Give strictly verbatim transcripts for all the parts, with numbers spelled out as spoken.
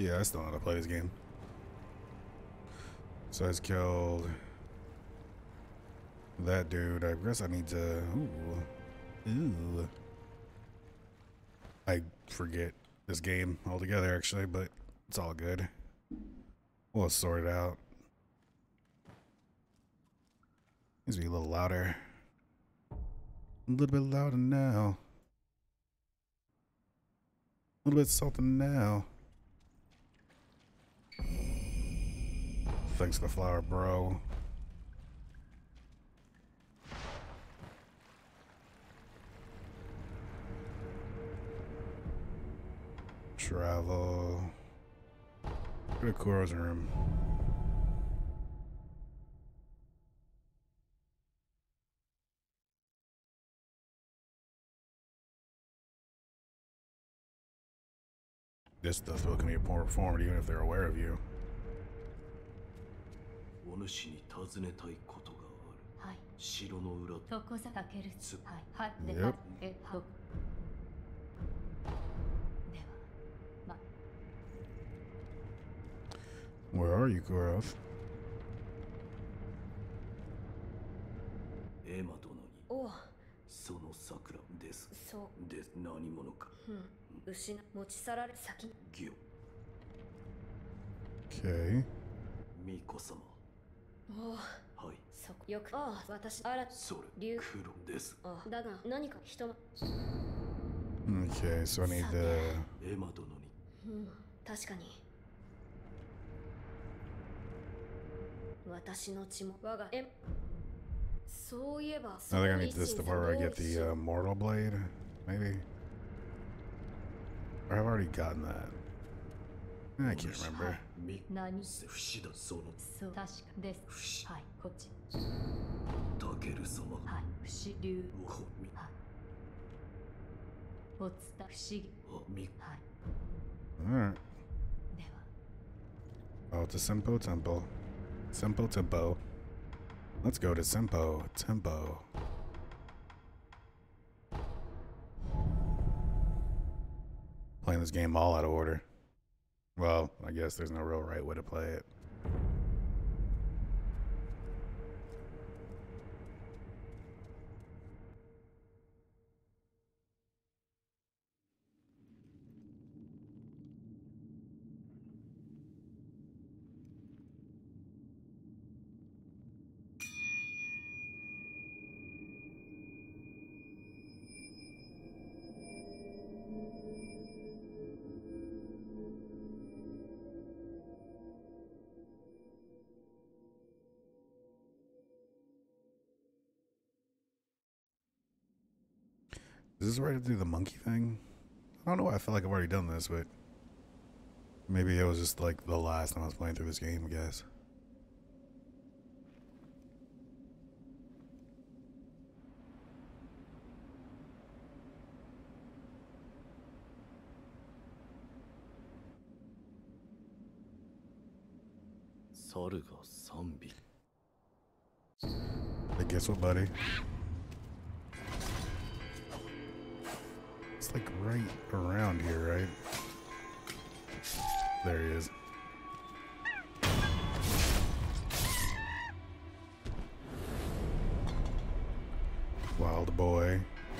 Yeah, I still know how to play this game. So I just killed that dude. I guess I need to. Ooh. Ooh. I forget this game altogether, actually, but it's all good. We'll sort it out. Needs to be a little louder. A little bit louder now. A little bit something now. Thanks for the flower, bro. Travel. Go to Kuro's room. This stuff will can be performed even if they're aware of you. Yep. Where are you, Kuro? おうその桜ですそうで何者かうん失持ち去られ先ギオ Okay ミコ様おうはいそこよくああ私あらそれ黒ですあだが何か人の Okay, so I need the エマ殿にうん確かに私の血も我がエ I think I need this the part where I get the uh, mortal blade, maybe. Or I've already gotten that. I can't remember. Alright. Oh, it's a Senpo Temple. Senpo Tempo. Let's go to Senpo Tempo. Playing this game all out of order. Well, I guess there's no real right way to play it. Is this where I do the monkey thing? I don't know why I feel like I've already done this, but maybe it was just like the last time I was playing through this game, I guess. But guess what, buddy? It's like right around here, right? There he is. Wild boy.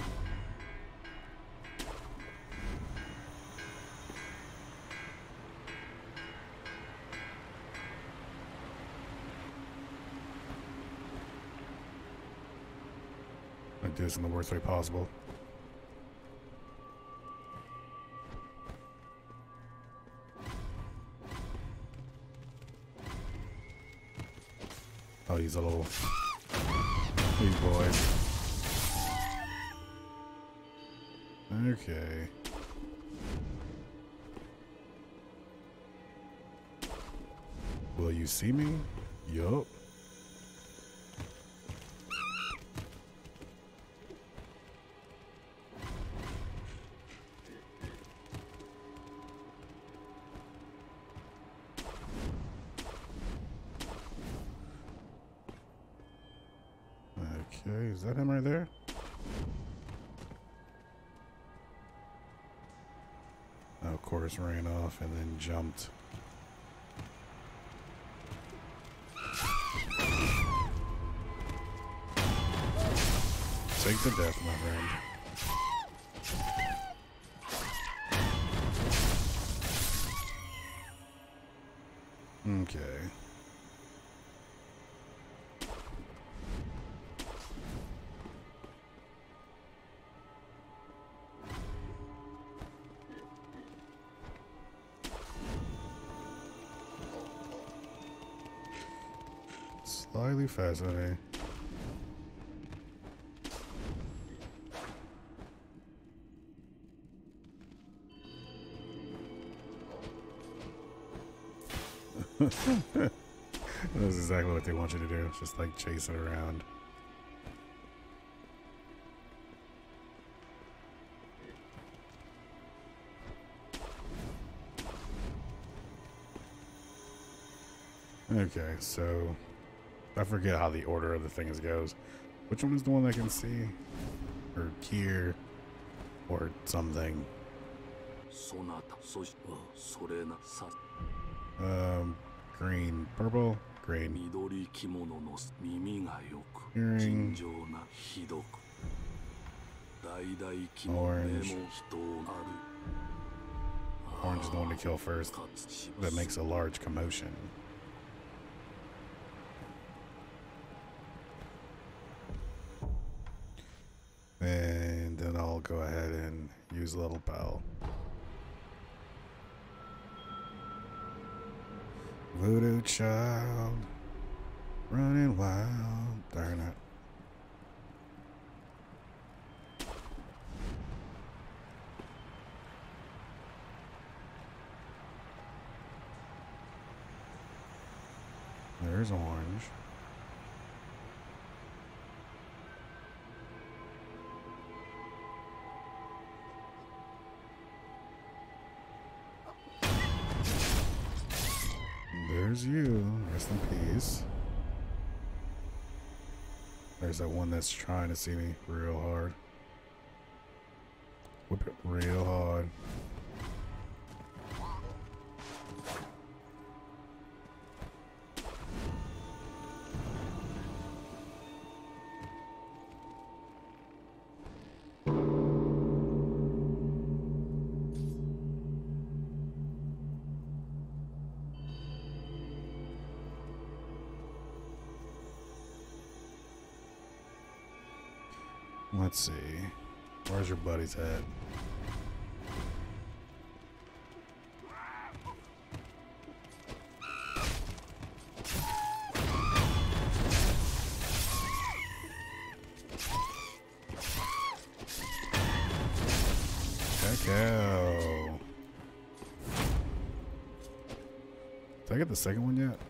I do this in the worst way possible. Oh, he's a little big boy. Okay. Will you see me? Yup. Okay, is that him right there? horse ran off and then jumped. Take the death, my friend. Okay. Slightly fascinating. That's exactly what they want you to do. It's just like chase it around. Okay, so I forget how the order of the things goes. Which one is the one that can see? Or hear? Or something? Um, green, purple, green. Hearing. Orange. Orange is the one to kill first. That makes a large commotion. And then I'll go ahead and use Little Pal. Voodoo child, running wild, darn it. There's orange. There's you. Rest in peace. There's that one that's trying to see me real hard. Whip it real hard. Let's see. Where's your buddy's head? Cacao. Did I get the second one yet?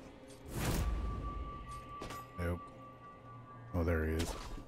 Nope. Oh, there he is.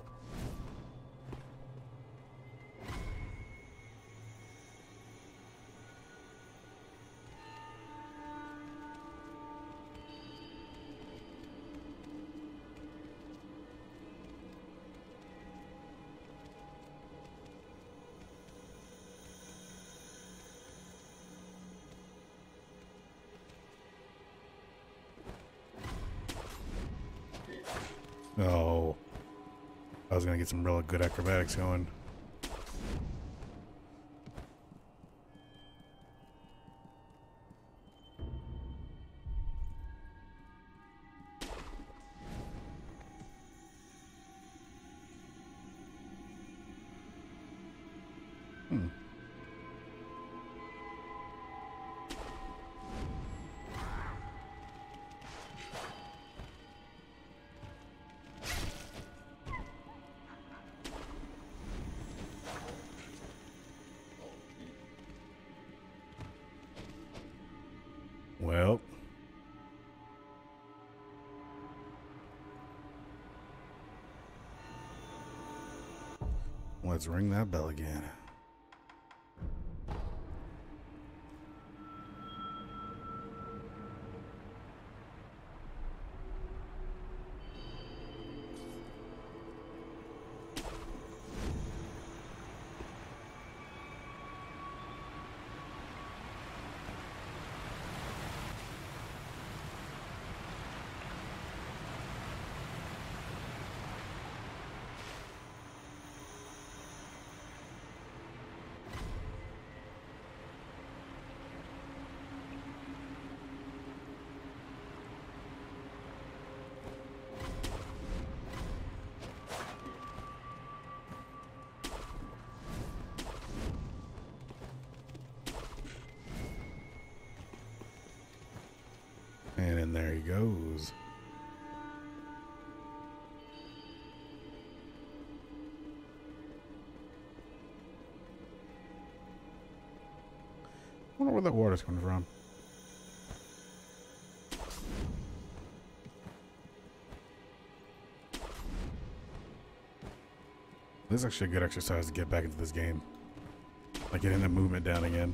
Oh, I was gonna get some real good acrobatics going. Hmm. Well, let's ring that bell again. those? I wonder where that water's coming from. This is actually a good exercise to get back into this game. Like getting the movement down again.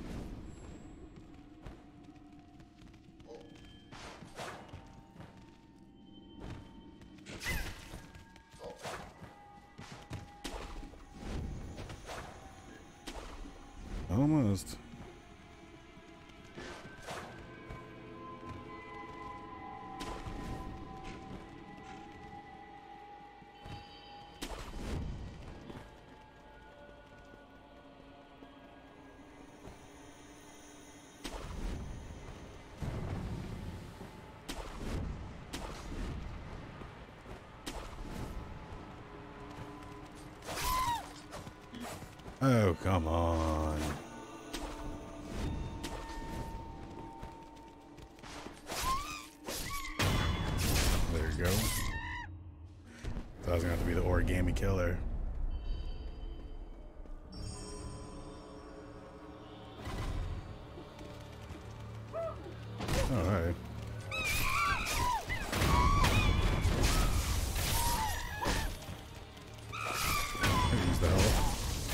Almost. Oh, come on. There you go. So I was gonna have to be the origami killer. Alright. Use the health.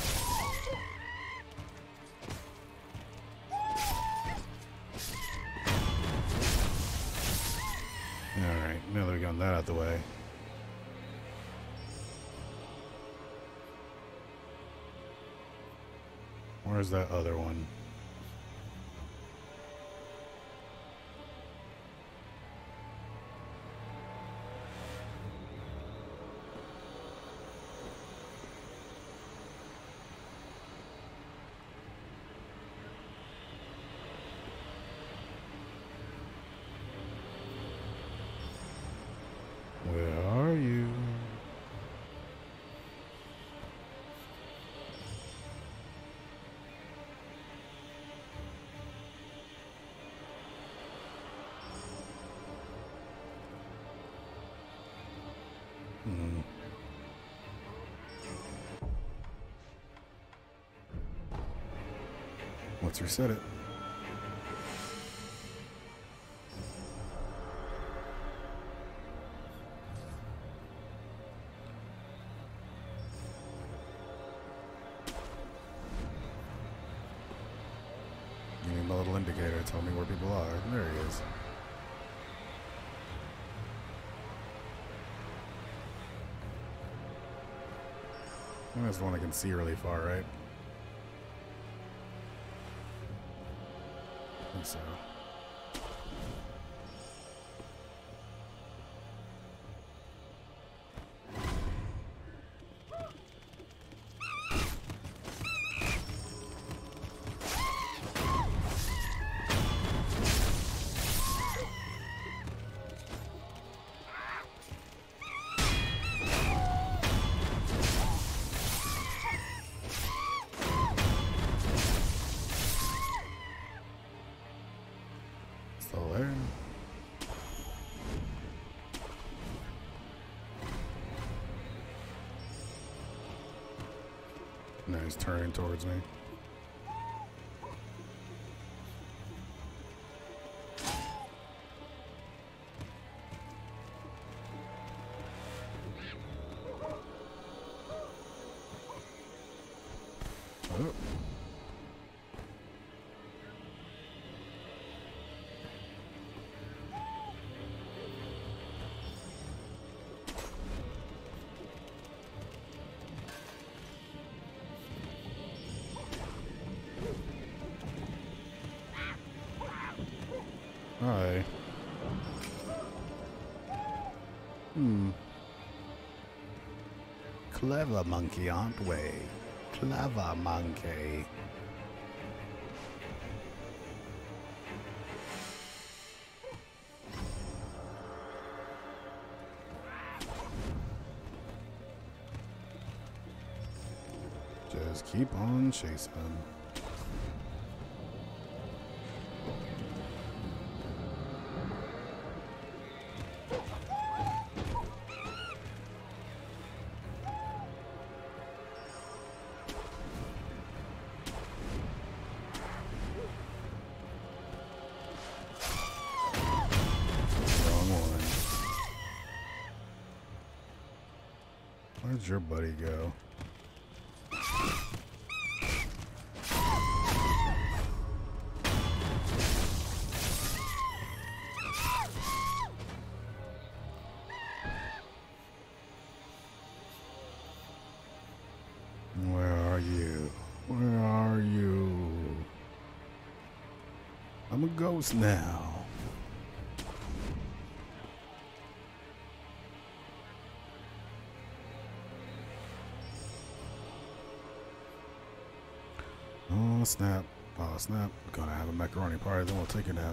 Alright, now that we got that out the way. Where's that other one? Where are you? Hmm. Let's reset it. Give me my little indicator, tell me where people are. There he is. I think that's the one I can see really far, right? I think so. Still there. Now he's turning towards me. Oh. Hi. Hmm. Clever monkey, aren't we? Clever monkey. Just keep on chasing. Where'd your buddy go? Where are you? Where are you? I'm a ghost now. Oh snap. Oh snap. Gonna have a macaroni party, then we'll take a nap.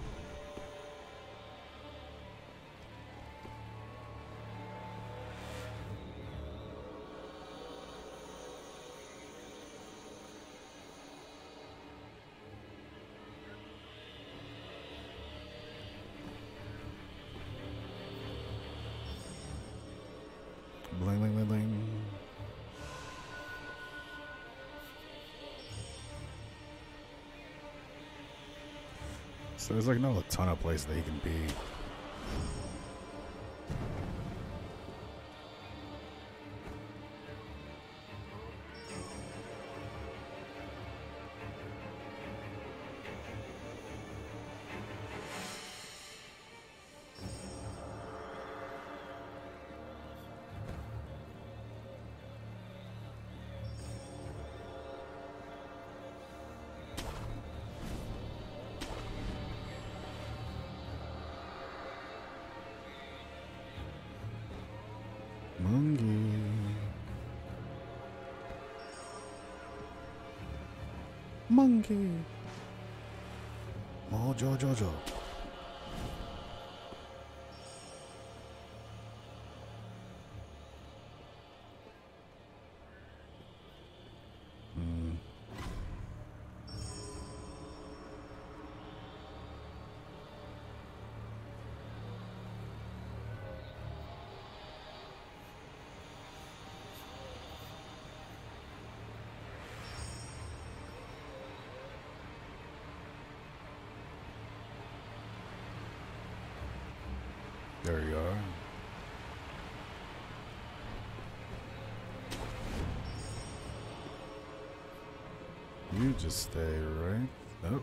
Bling, bling, bling, bling. So there's like not a ton of places that he can be. Monkey. Monkey. Mojo Jojo. Hmm. There you are. You just stay right. Nope.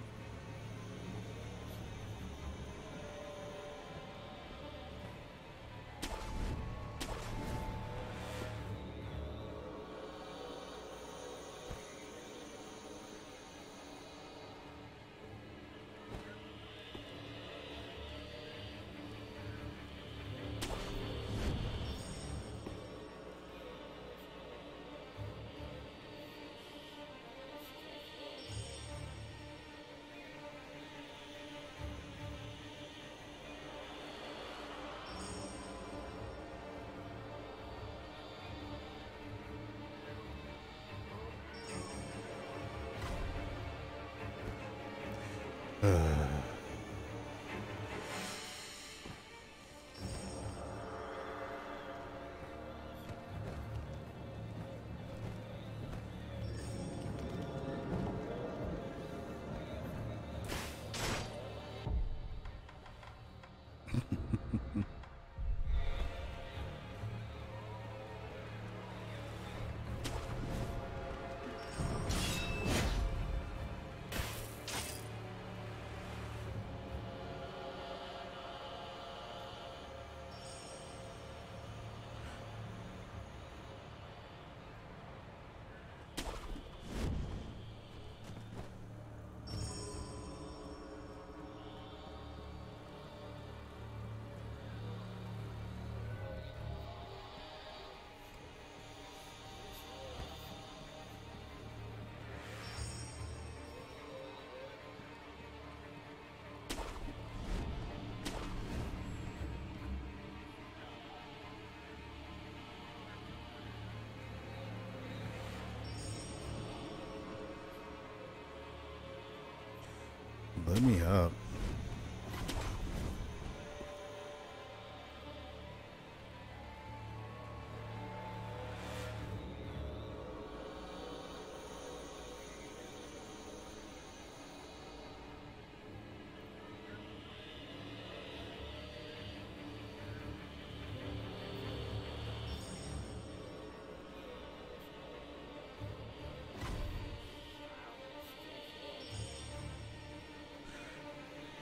Let me up.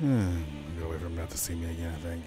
Go away from him not to see me again, I think.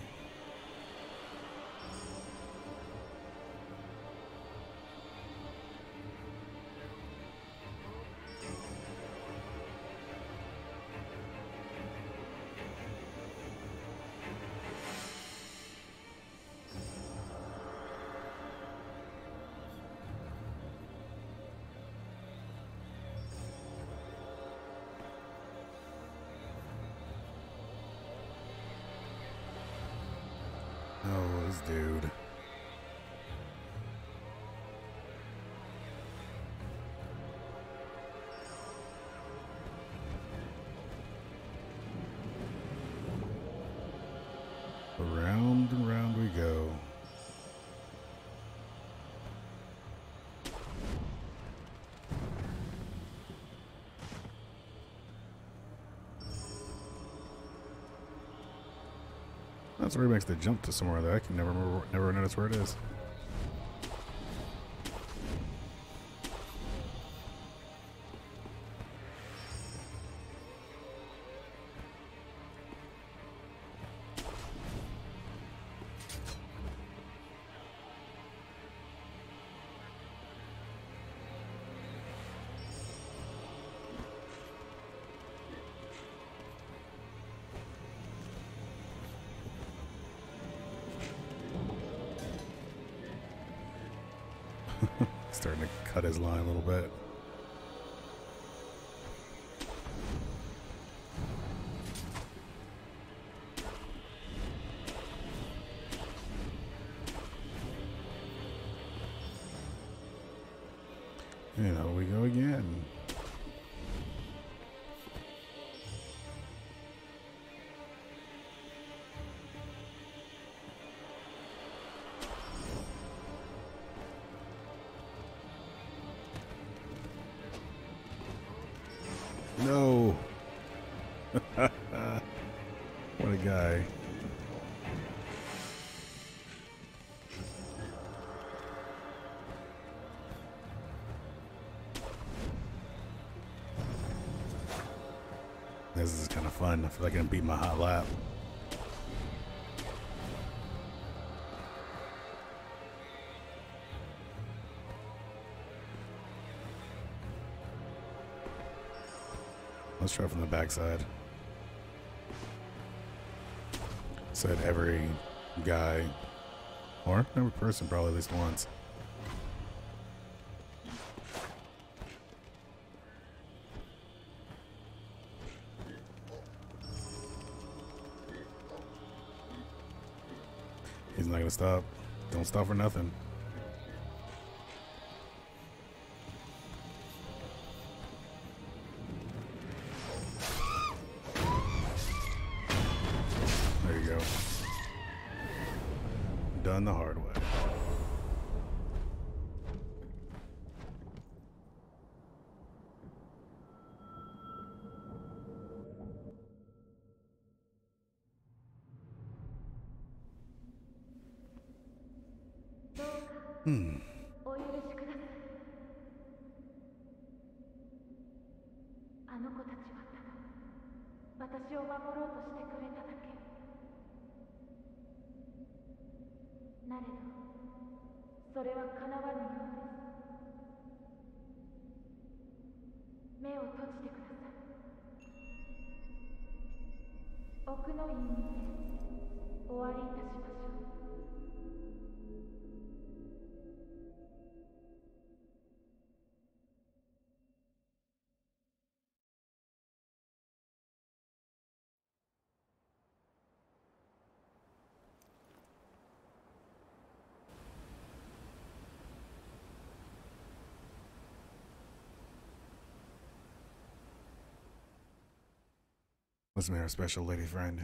Oh, this dude. Round and round we go. That's where he makes the jump to somewhere that I can never remember, never notice where it is. Starting to cut his line a little bit. And out we go again. No. What a guy. This is kind of fun. I feel like I can beat my hot lap. Let's try from the backside. Said every guy, or every person probably at least once. He's not gonna stop. Don't stop for nothing. There you go. Done the hard way. Hmm. お許しください。あの子たちはただ私を守ろうとしてくれただけ。なれど、それは叶わぬようです。目を閉じてください。奥の院にてお会いいたしましょう。 Let's meet our special lady friend.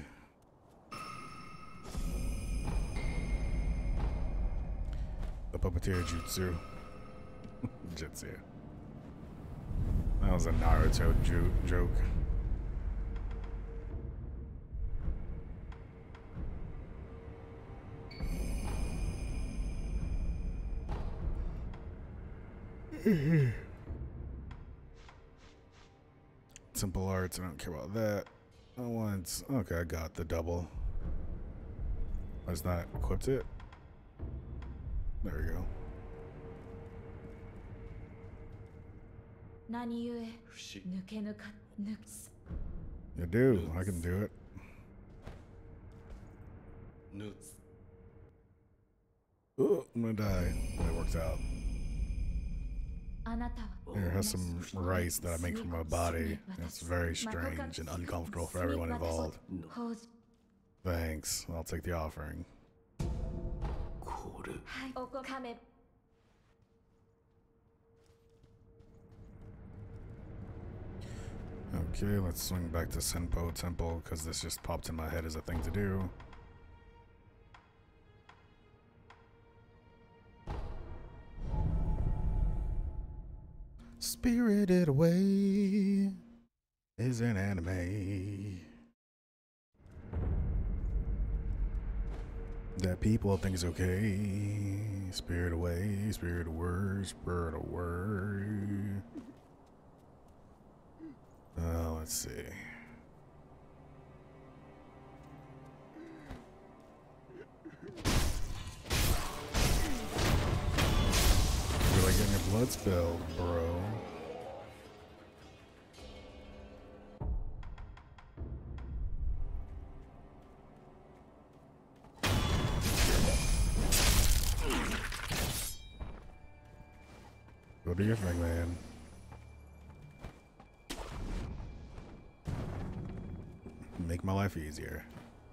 The puppeteer jutsu. Jutsu. That was a Naruto jo joke. Simple arts, I don't care about that. I want. Okay, I got the double. I just not equipped it. There we go. 何故抜けぬか抜く You do. I can do it. Oh, I'm gonna die. It worked out. あなたは Here, has some rice that I make from my body. It's very strange and uncomfortable for everyone involved. Thanks. I'll take the offering. はいおこかめ Okay, let's swing back to Senpo Temple because this just popped in my head as a thing to do. Spirited Away is an anime that people think is okay. Spirit Away, Spirit Away, Spirit Away. Uh, let's see. You're like getting your blood spilled, bro. Go do your thing, man. Make my life easier.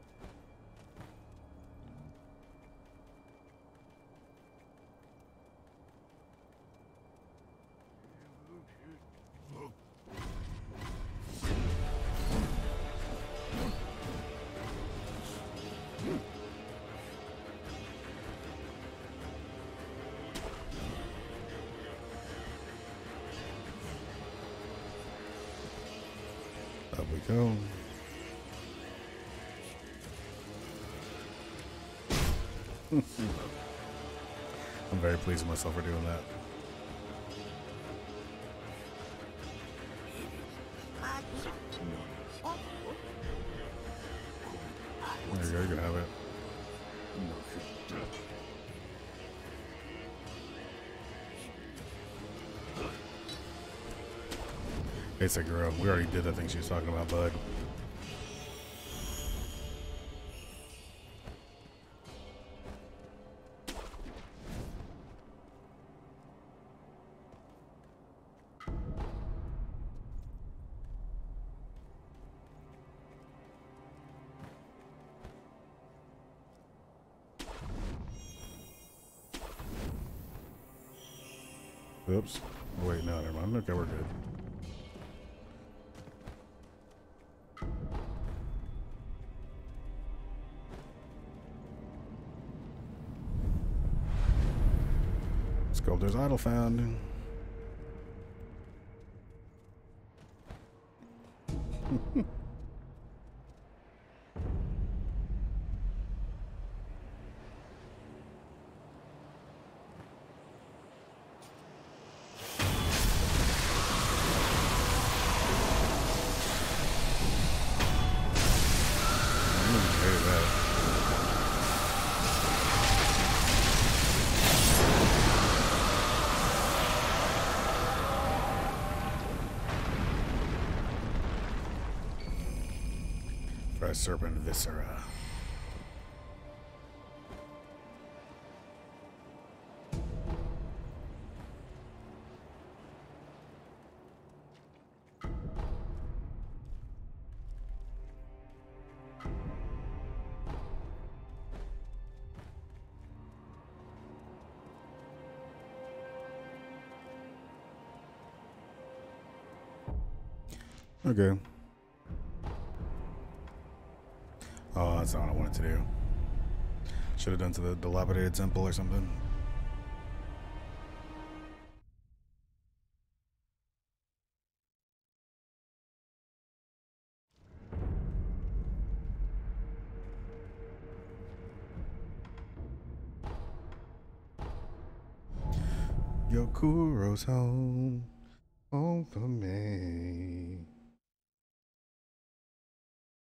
Up we go. I'm very pleased with myself for doing that. There you go, you can have it. Hey Seguro, we already did that thing she was talking about, bud. Oops. Oh, wait, no, never mind. Okay, we're good. Sculptor's idol found. Serpent Viscera. Okay. Oh, that's not what I wanted to do. Should have done to the dilapidated temple or something. Yokuro's home, home for me.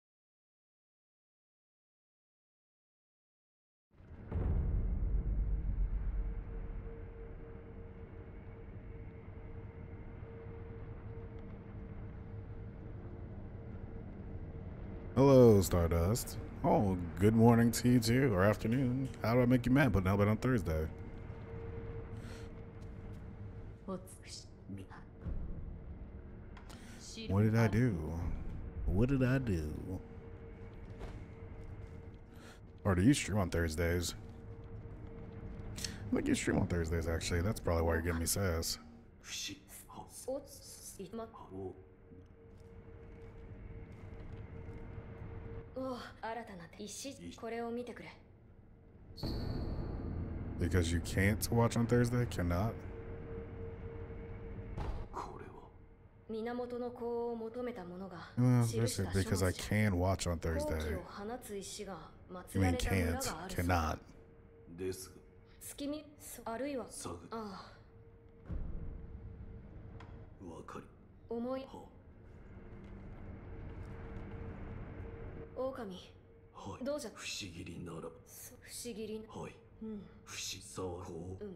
Hello, Stardust. Oh, good morning to you too, or afternoon. How do I make you mad? But now, but on Thursday. What did I do? What did I do? Or do you stream on Thursdays? I think you stream on Thursdays, actually. That's probably why you're giving me sass. おついまお新たな石これを見てくれ Because you can't watch on Thursday? Cannot? 源の子を求めた者が Well, 記した listen, 書 because 物 I じゃ can watch on 好 Thursday. 気を放つ石が You 祀ら mean れた村 can't? があるそう Cannot. ですが、 月見そあるいはサグ、 ああわかり、 思いは、 狼はい、 どうじゃ不思議にならば、 そ不思議にはい、 うん不思さはこう、 うん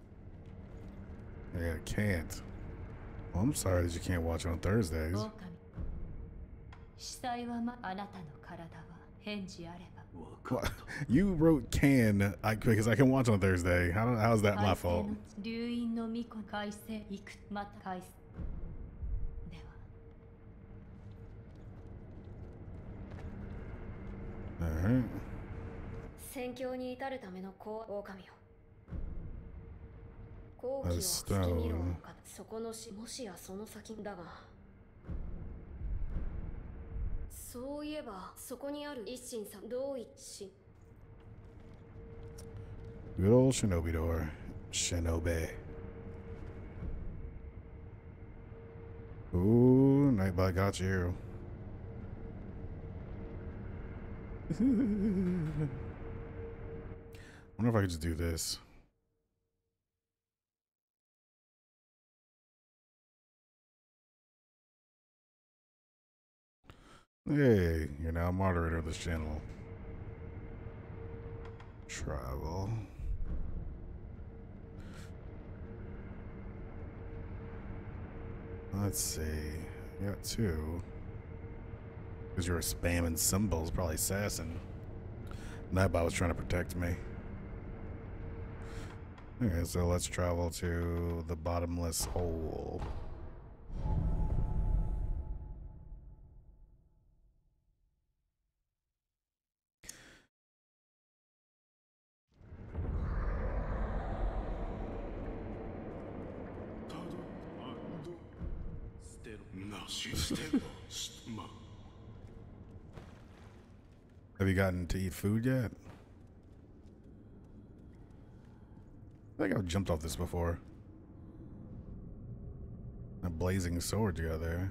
Yeah, can't. Well, I'm sorry that you can't watch on Thursdays. 狼死体はまあなたの体は返事あればわか What? った。 You wrote can I, because I can watch on Thursday. How how is that my 海 fault? 星の流因の巫女改正いくまた改正では Uh-huh. 戦況に至るためのこう狼よ好気 A を月見ろ stone. のかそこのしもしやその先だがそういえばそこにある一心さんどう一心 Good old Shinobi door. Shinobi. Ooh, Nightbot got you. Wonder if I could just do this. Hey, you're now moderator of this channel. Travel. Let's see. You got two. Because you were spamming symbols, probably assassin. Nightbot was trying to protect me. Okay, so let's travel to the bottomless hole. Have you gotten to eat food yet? I think I've jumped off this before. A blazing sword together.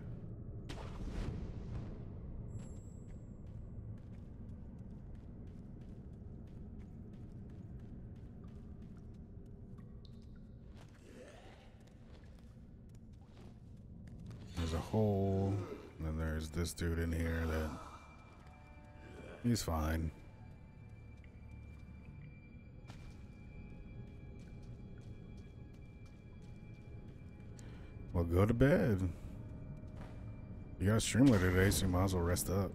There's a hole, and then there's this dude in here that he's fine. Well, go to bed. You gotta stream later today, so you might as well rest up.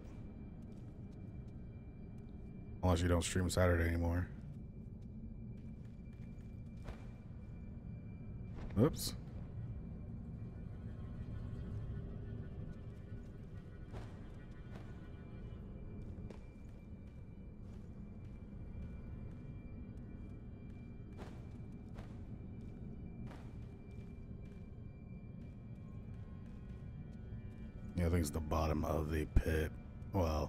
Unless you don't stream Saturday anymore. Oops. Yeah, I think it's the bottom of the pit. Well.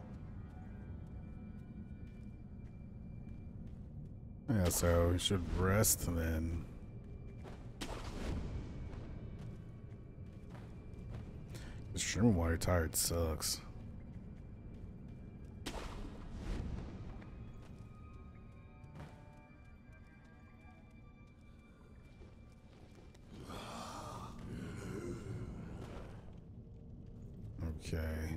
Yeah, so we should rest and then. Streaming while you're tired sucks. Okay.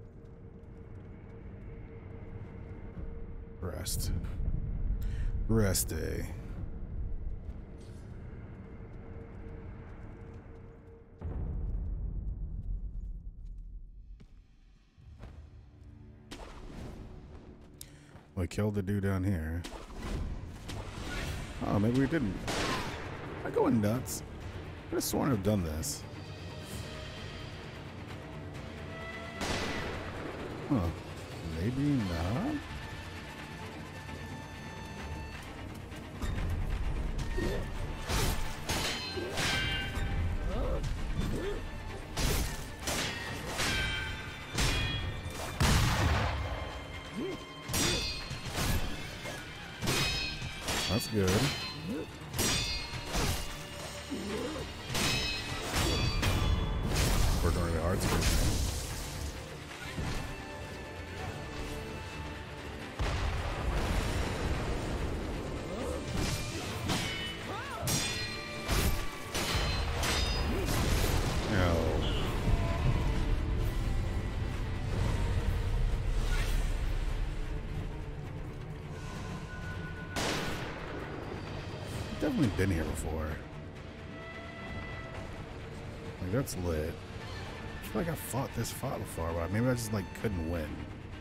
Rest. Rest day. We killed the dude down here. Oh, maybe we didn't. Am I going nuts? I could have sworn I've done this. Huh. Maybe not? That's good. Working really hard to get there. Definitely been here before. Like, that's lit. I feel like I fought this fight before, but maybe I just like couldn't win.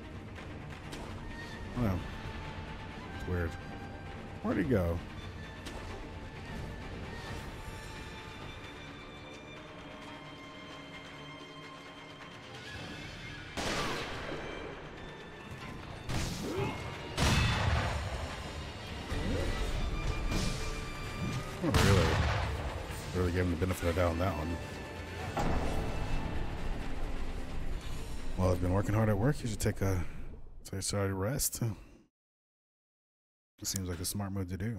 I don't know. It's weird. Where'd he go? Oh, really? Really gave him the benefit of the doubt on that one. Well, I've been working hard at work. You should take a take a sorry rest. It seems like a smart move to do.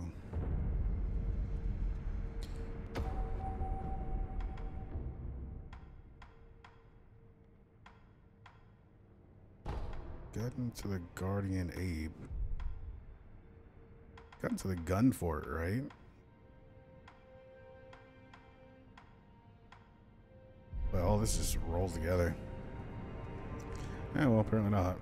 Got into the Guardian Abe. Got into the gun fort, right? But all this just rolls together. Yeah, well, apparently not.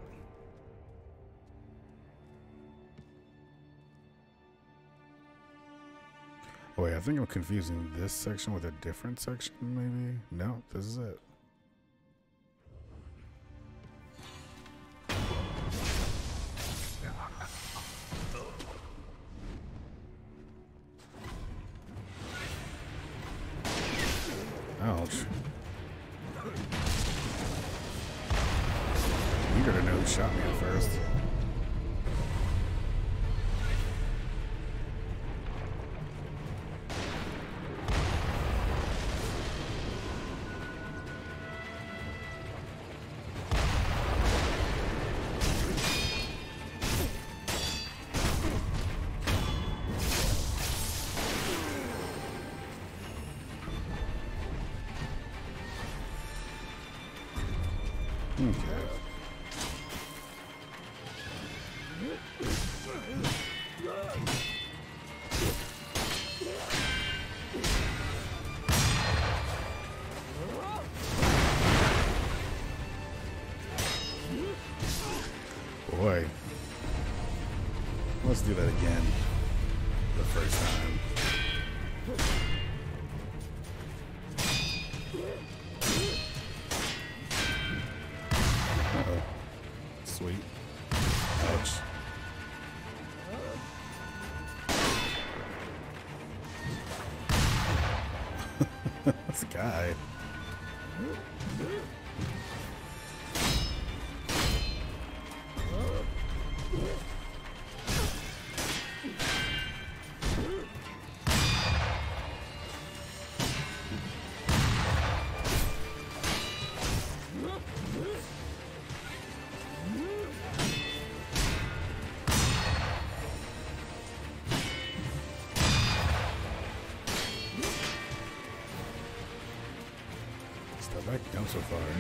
Oh wait, I think I'm confusing this section with a different section, maybe? No, this is it. Ouch. Eager to know who shot me at first. Okay. Boy. Let's do that again. The first time. Uh-oh. Sweet. Ouch. This guy. Step back down so far.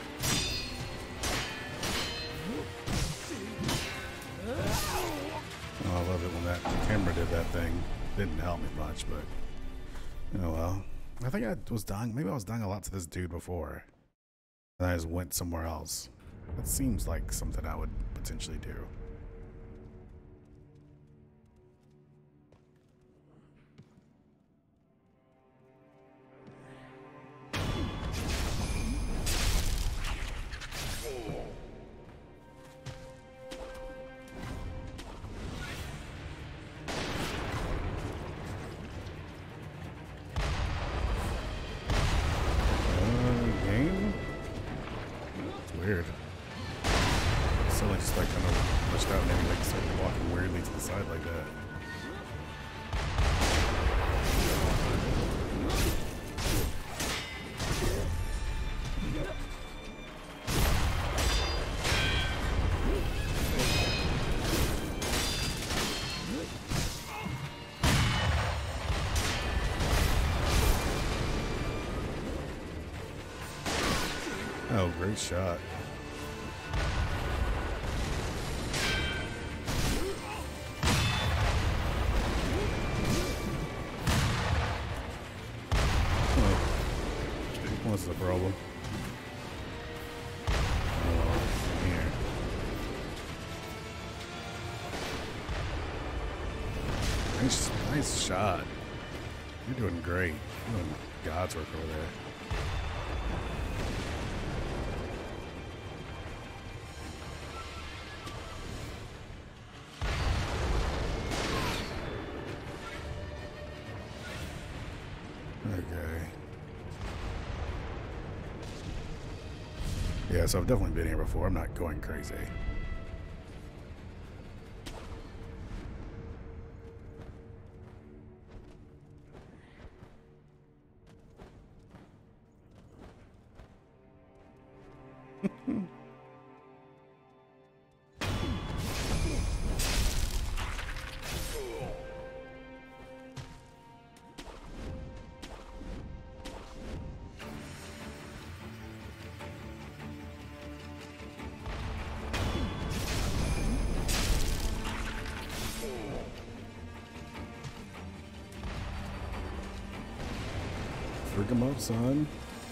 Oh, I love it when that camera did that thing. Didn't help me much, but oh well. I think I was dying. Maybe I was dying a lot to this dude before, and I just went somewhere else. That seems like something I would potentially do. side like that. Oh, great shot. What's the problem? Oh, here. Nice, nice shot. You're doing great. You're doing God's work over there. Okay. Yeah, so I've definitely been here before. I'm not going crazy. Freak him up, son.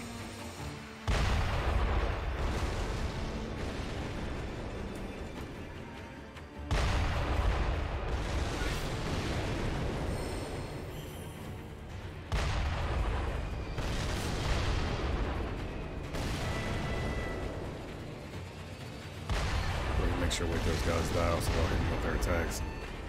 Make sure wait those guys die, also they'll hit me with their attacks.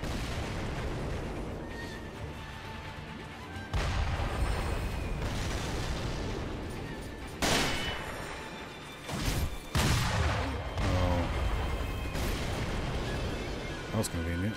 That was convenient.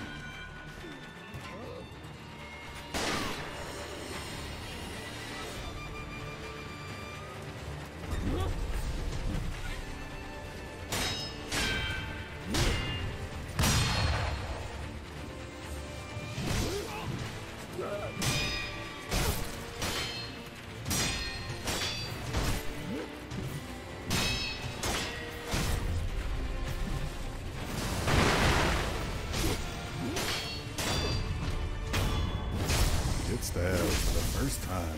Stab for the first time.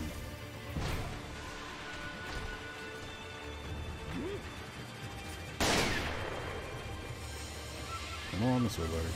Come on this way, buddy.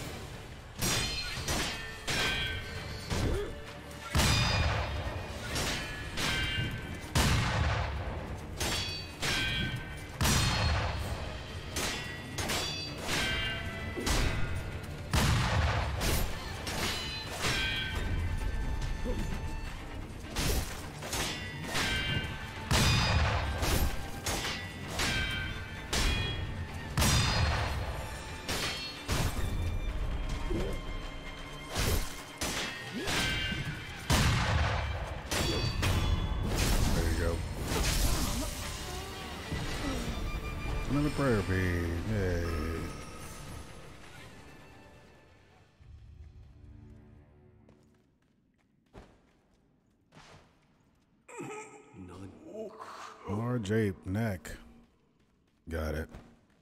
Another prayer bead. Yay. R J neck. Got it.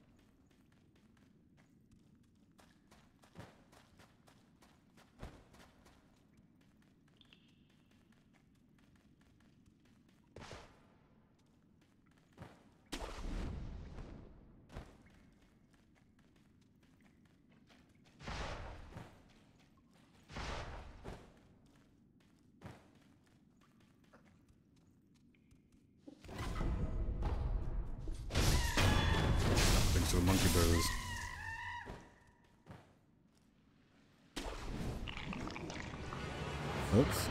Thanks to the monkey bros. Oops.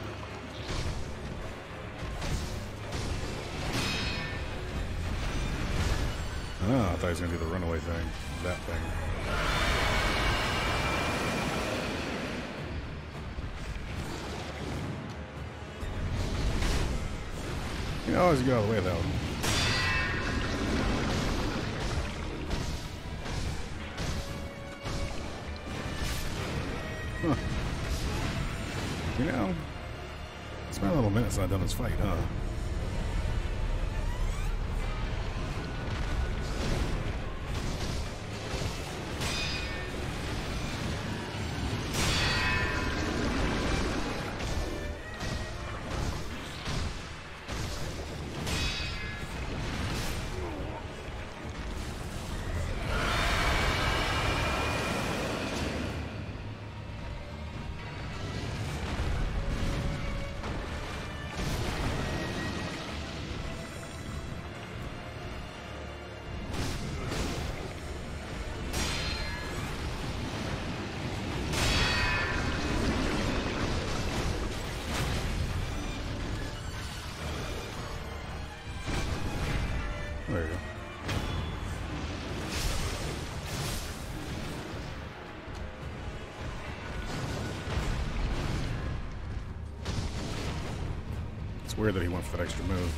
Oh, I thought he was going to do the runaway thing. That thing. You can always get out of the way, though. Huh. You know, it's been a little minute since I've done this fight, huh? There you go. It's weird that he went for that extra move.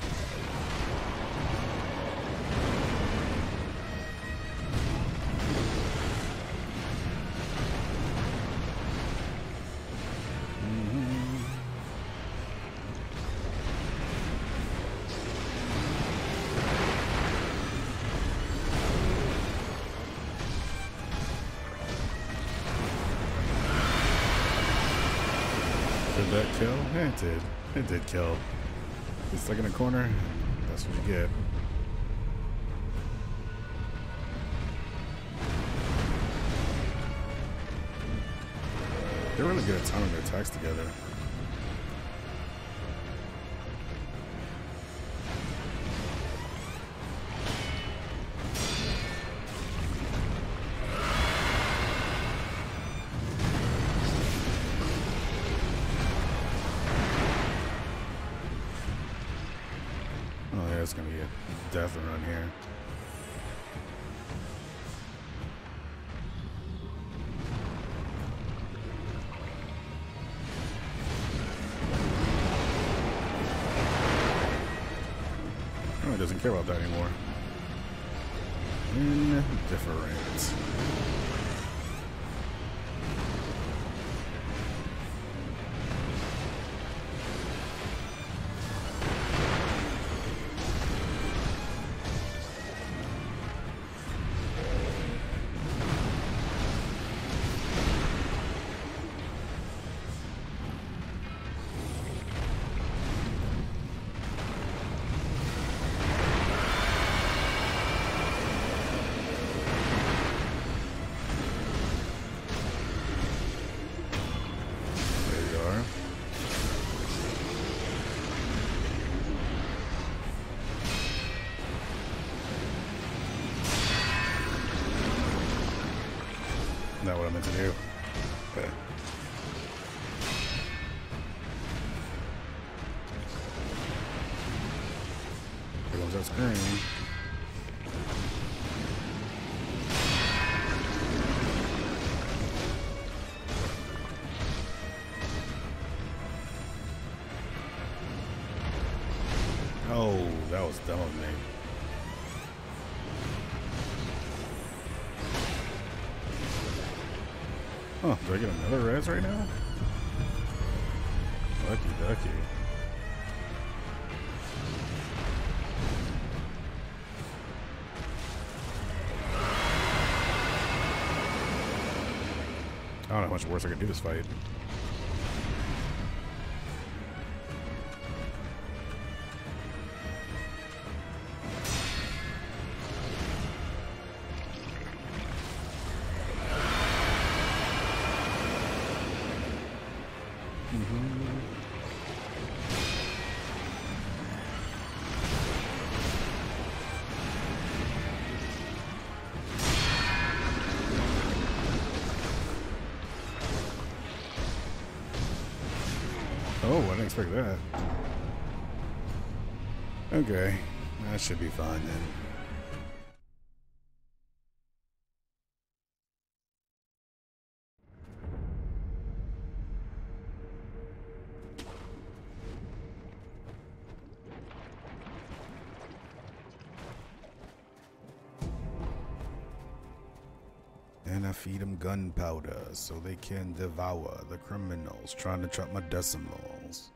Did that kill? Yeah, it did. It did kill. He's stuck in a corner. That's what you get. They're really good at timing their attacks together. Oh yeah, it's gonna be a death run here. Oh, it doesn't care about that anymore. Indifferent. Not what I meant to do. Okay. Here comes that screen. Oh, that was dumb of me. Huh, do I get another res right now? Lucky ducky. I don't know how much worse I can do this fight. Oh, I didn't expect that. Okay, that should be fine then. And I feed them gunpowder so they can devour the criminals trying to trap my decimals.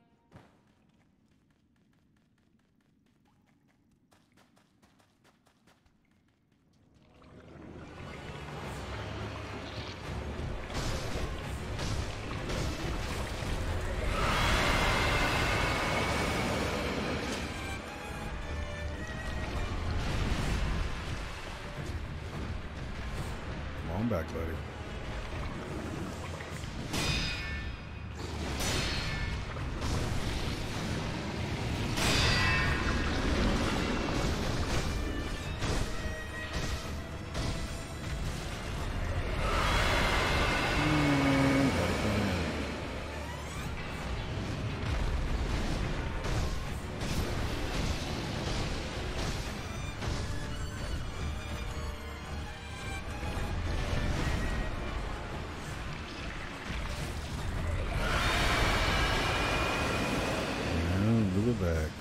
Come on back, buddy. Back.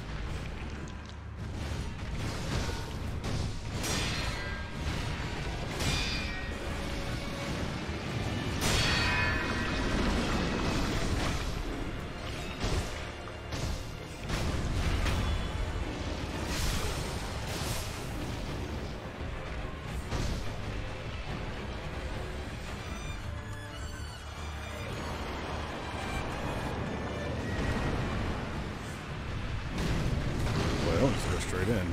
Well, just go straight in.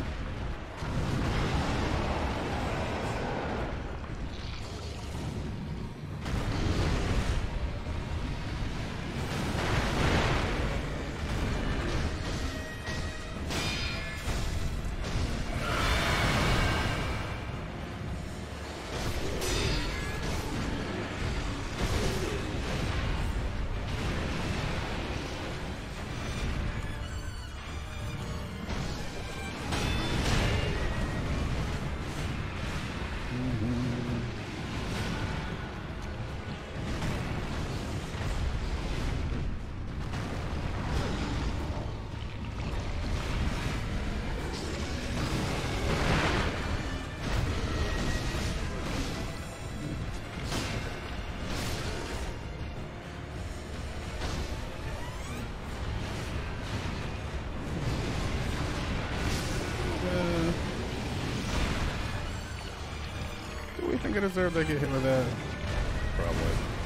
Do we think I deserve to get hit with that? Probably.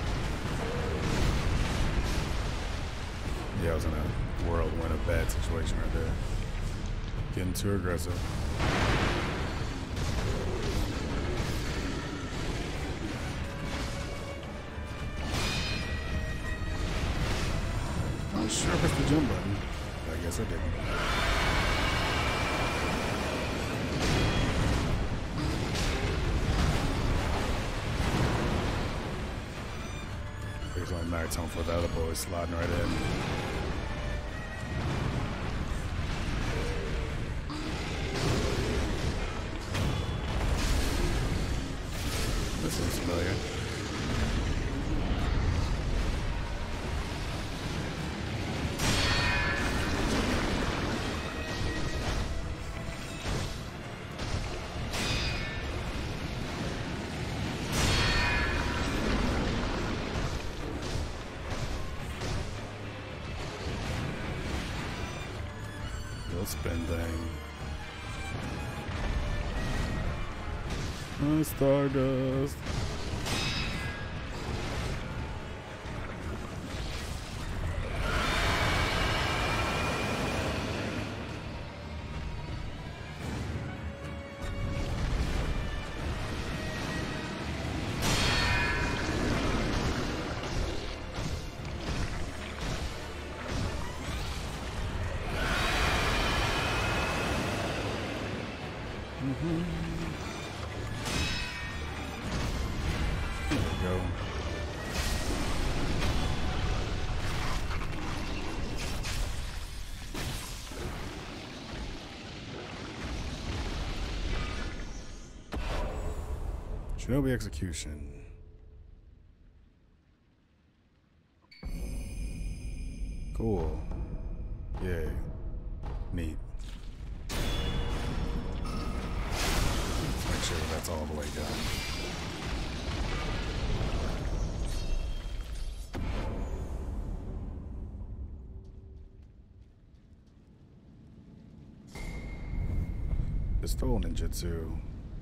Yeah, I was in a whirlwind of bad situation right there. Getting too aggressive. Not sure if it's the jump button. I guess I didn't. There's only maritime for the other boys sliding right in. This is familiar. Spin thing. Oh, Stardust. Mm-hmm. There we go. Shinobi Execution. Cool. Yay. Neat. Make sure that's all the way done. Pistol ninjutsu.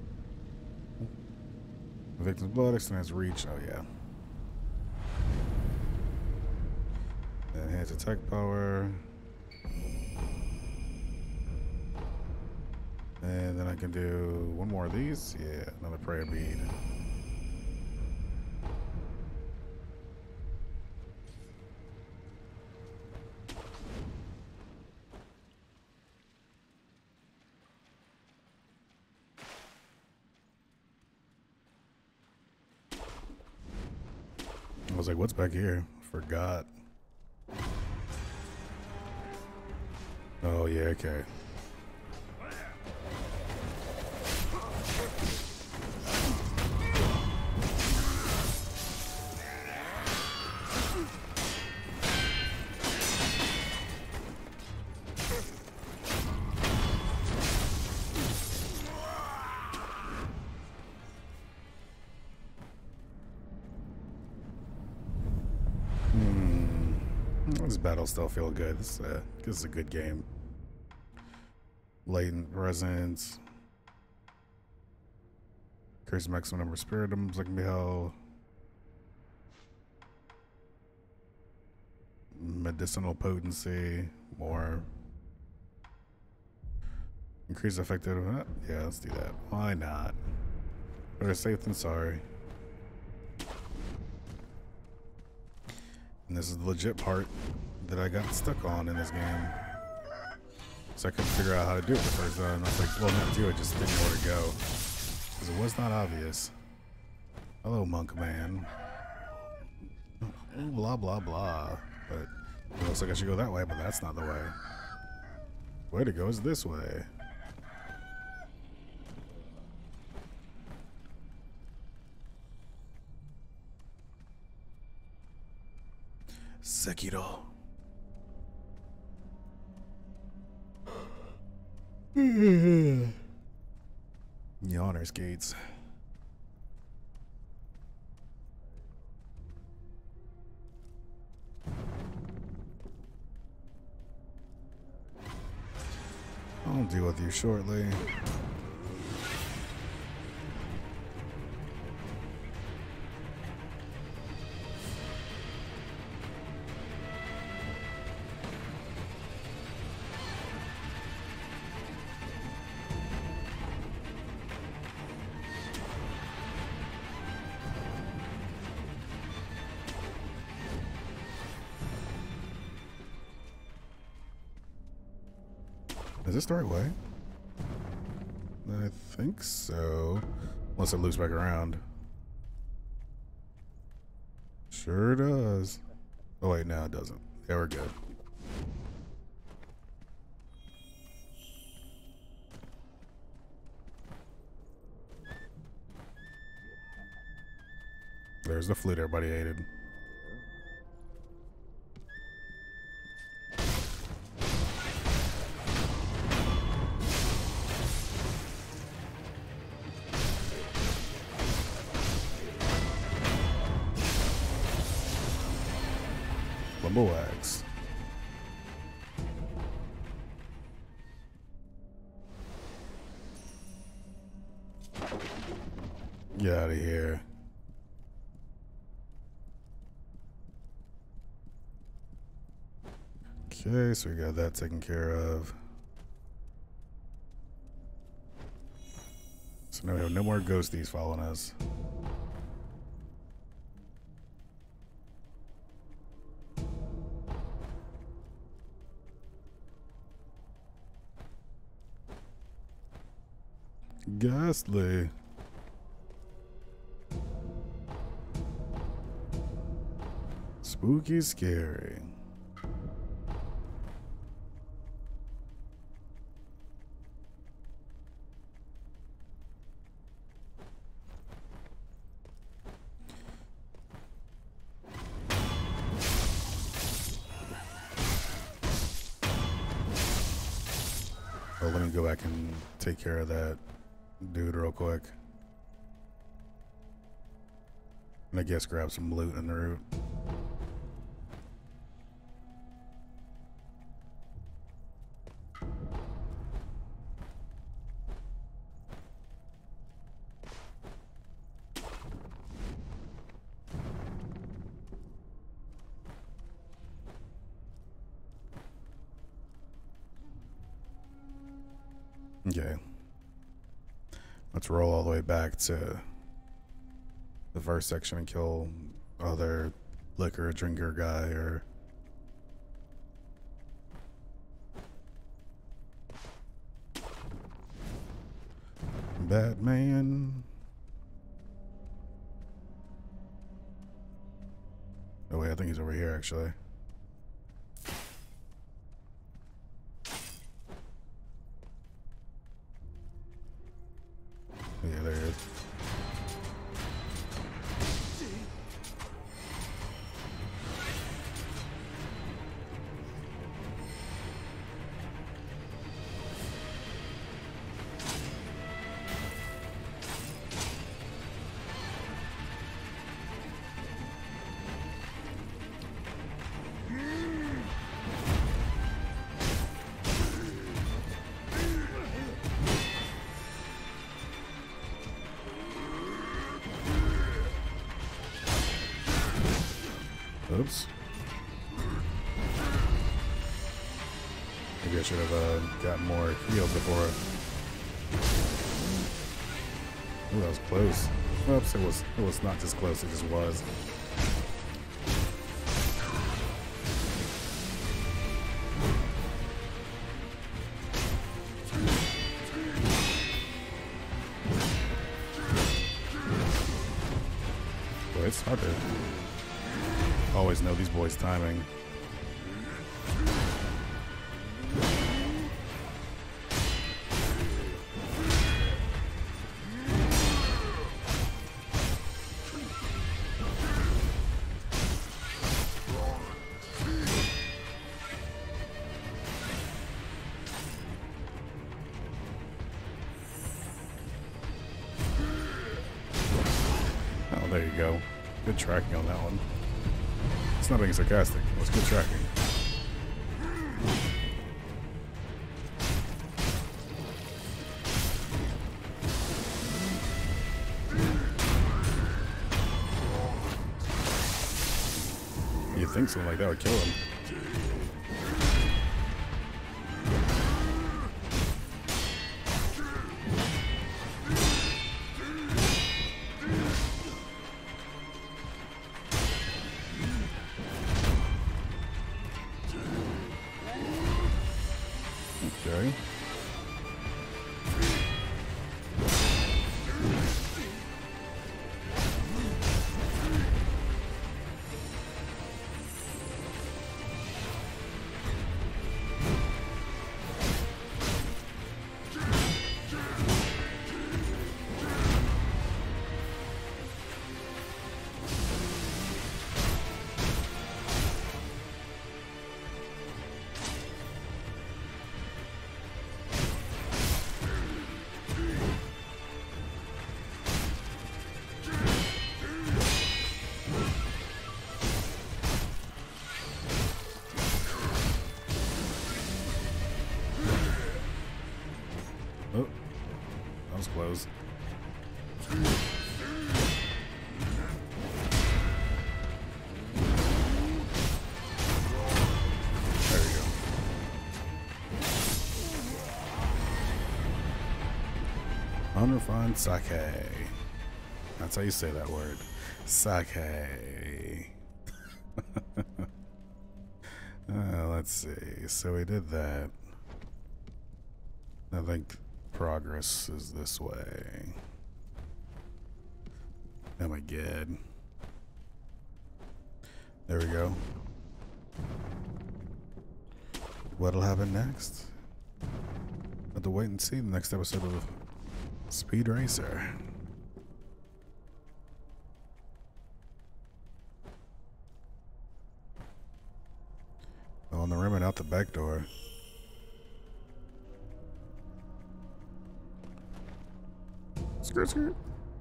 The victim's blood extends reach. Oh yeah. Enhanced attack power. And then I can do one more of these. Yeah, another prayer bead. I was like, what's back here? Forgot. Oh, yeah, okay. This battle still feel good. This, uh, this is a good game. Latent presence. Increase maximum number of spiritoms that can be held. Medicinal potency. More. Increase effective. Uh, yeah, let's do that. Why not? Better safe than sorry. And this is the legit part that I got stuck on in this game. So I couldn't figure out how to do it the first time. I was like, well, not do it, just didn't know where to go. Because it was not obvious. Hello, monk man. Oh, blah, blah, blah. But it looks like I should go that way, but that's not the way. Way to go is this way. Sekiro. Yawner skates. I'll deal with you shortly. Is this the right way? I think so. Unless it loops back around. Sure does. Oh wait, no it doesn't. Yeah, we're good. There's the flute everybody hated. Wax. Get out of here. Okay, so we got that taken care of. So now we have no more ghosties following us. Ghastly. Spooky scary. Oh, let me go back and take care of that dude real quick. And I guess grab some loot in the route. Okay. Let's roll all the way back to the first section and kill other liquor drinker guy or Batman. Oh wait, I think he's over here actually. Yeah, there he is. Oops. Maybe I should have uh, got more healed before. Ooh, that was close. Oops, it was, it was not just close, it just was. Boy, it's hard to always know these boys' timing. Oh, there you go. Good tracking on that one. It's not being sarcastic. It was good tracking. You'd think something like that would kill him. Okay. Oh, that was close. There we go. Unrefined sake. That's how you say that word. Sake. uh, let's see. So we did that. I think progress is this way. Oh my god. There we go. What'll happen next? Have to wait and see the next episode of Speed Racer. On the rim and out the back door. Skirt, skirt.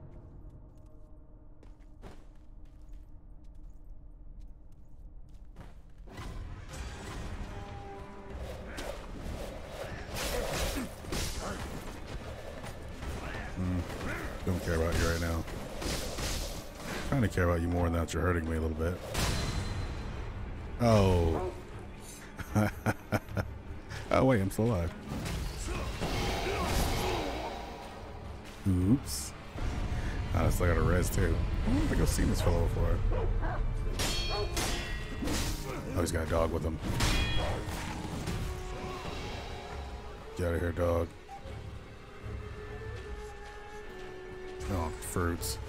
Mm, don't care about you right now. Kind of care about you more than that you're hurting me a little bit. Oh. Oh wait, I'm still alive. Oops. I still got a res too. I don't think I've seen this fellow before. Oh, he's got a dog with him. Get out of here, dog. Oh, fruits.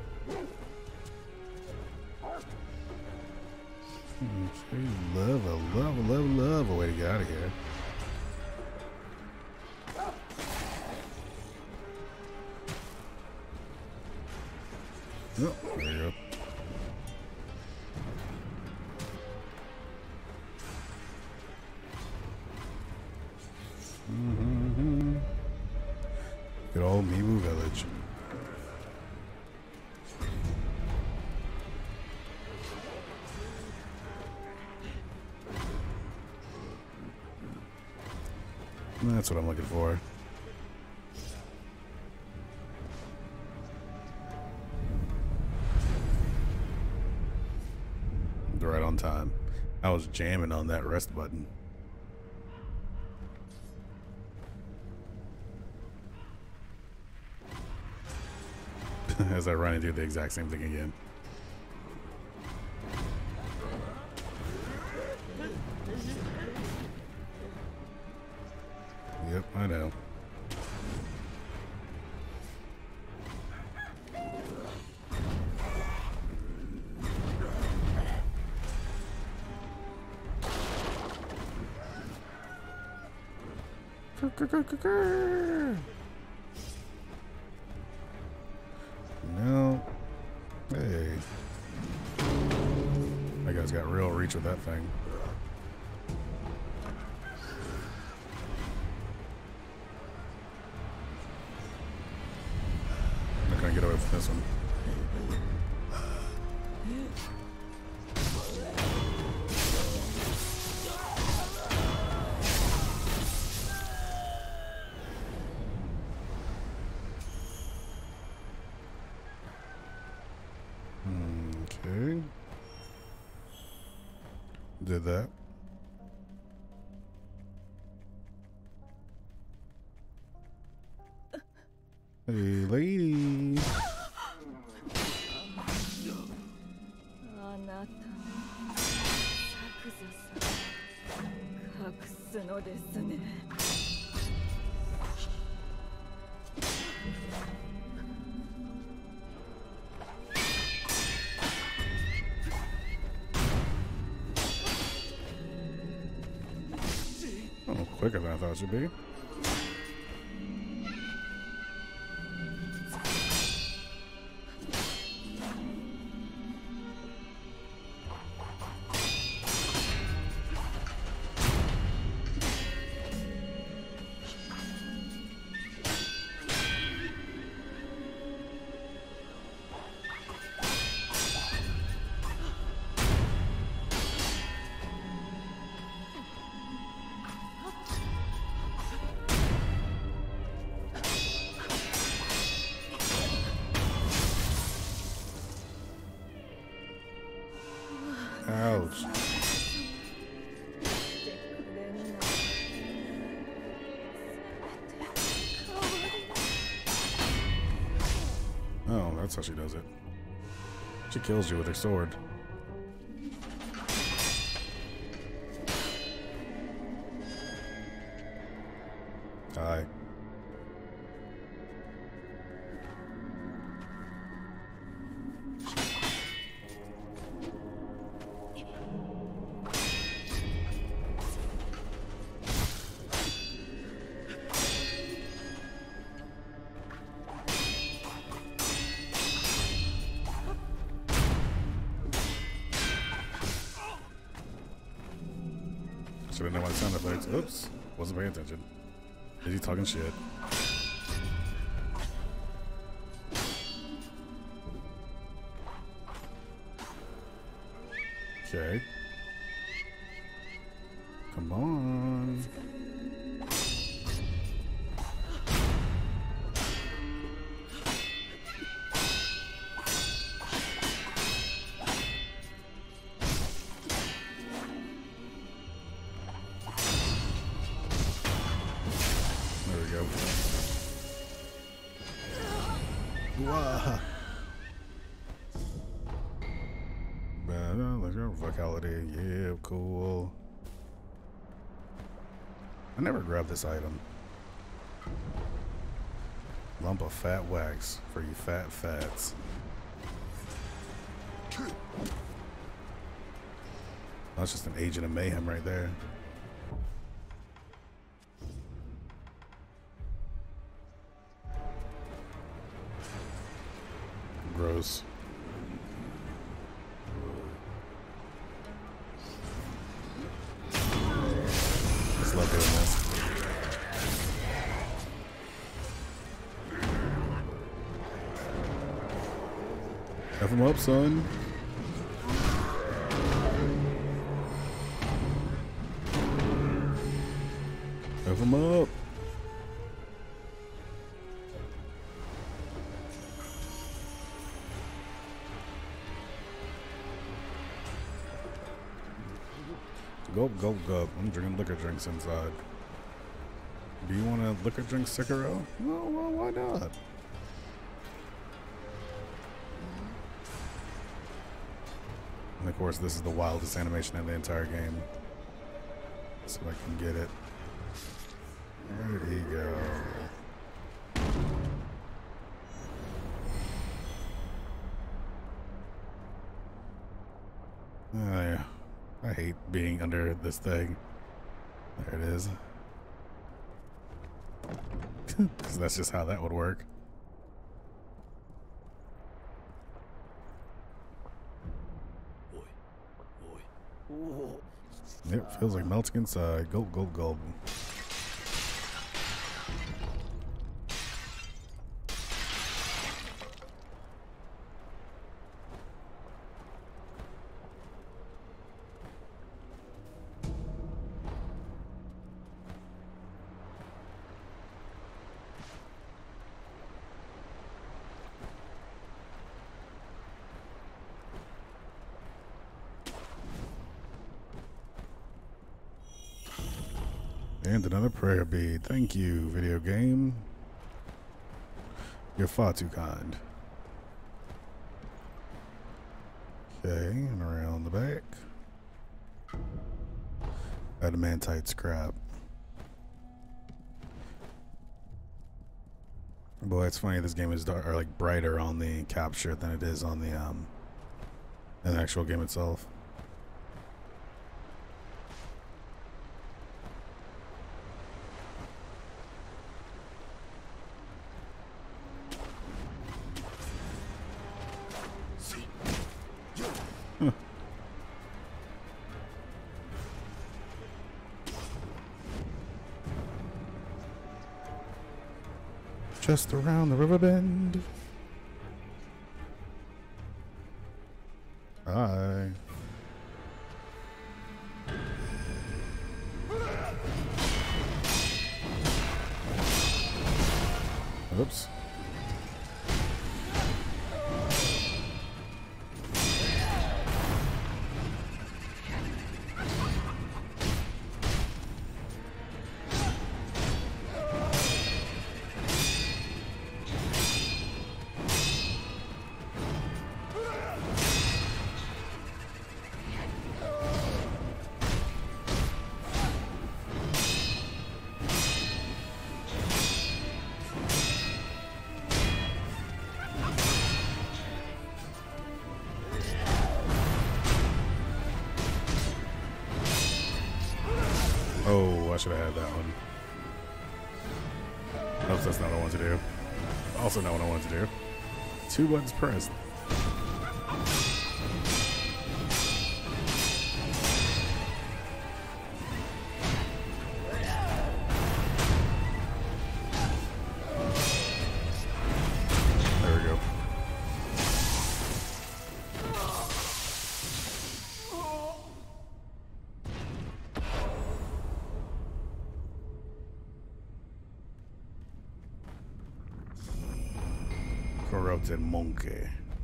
Okay, love, a love, a love, love a way to get out of here. Oh, there you go. Mm-hmm. Good old Mibu Village. That's what I'm looking for. Right on time. I was jamming on that rest button. As I run and do the exact same thing again. Yep, I know. No. Hey. That guy's got real reach with that thing. I'm not gonna get away with this one. Okay. Did that. Hey, lady. あなた削除さ隠すのですね。 Oh, quicker than I thought it should be. Ouch. Oh, that's how she does it. She kills you with her sword. Hi. Should have known my sound effects. Oops. Wasn't paying attention. Is he talking shit? Okay. Come on. There we go. Wow. Vocality, yeah, cool. I never grabbed this item. Lump of fat wax for you fat fats. That's just an agent of mayhem right there. Gross. Just love doing this. F him up, son. F him up. Gulp, gulp, gulp. I'm drinking liquor drinks inside. Do you want a liquor drink, Sekiro? No, well, why not? And of course, this is the wildest animation in the entire game. So I can get it. There you go. Oh, yeah. I hate being under this thing. There it is. Because that's just how that would work. Yep, feels like melting inside. Gulp, gulp, gulp. And another prayer bead. Thank you, video game. You're far too kind. Okay, and around the back. Adamantite scrap. Boy, it's funny. This game is dark, or like brighter on the capture than it is on the um, in the actual game itself. Just around the river bend. Hi. Oops. Oh, I should have had that one. Nope, that's not what I wanted to do. Also not what I wanted to do. Two buttons pressed. There we go. Corrupted monkey.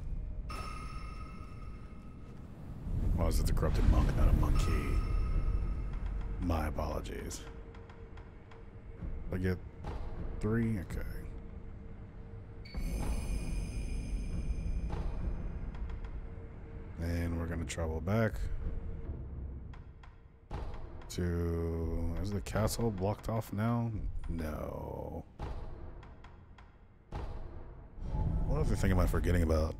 Why is it a corrupted monk, not a monkey? My apologies. I get three? Okay. we're gonna travel back to. Is the castle blocked off now? No. What other thing am I forgetting about?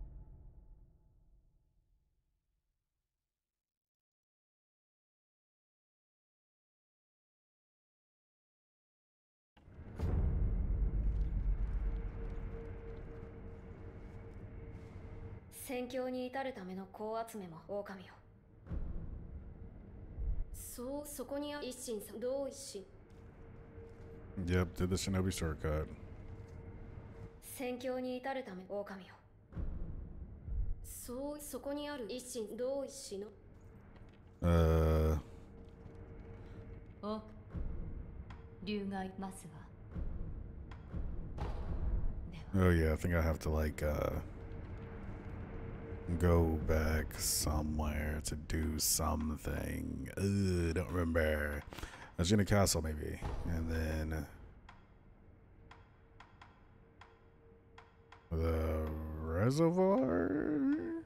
Yep, did the shinobi shortcut. 戦況に至るため狼よ。そうそこにある一心同一心の。 Uh. お、竜がいますが。 Oh yeah, I think I have to like uh go back somewhere to do something. Ugh, don't remember. Ajina Castle maybe, and then the reservoir.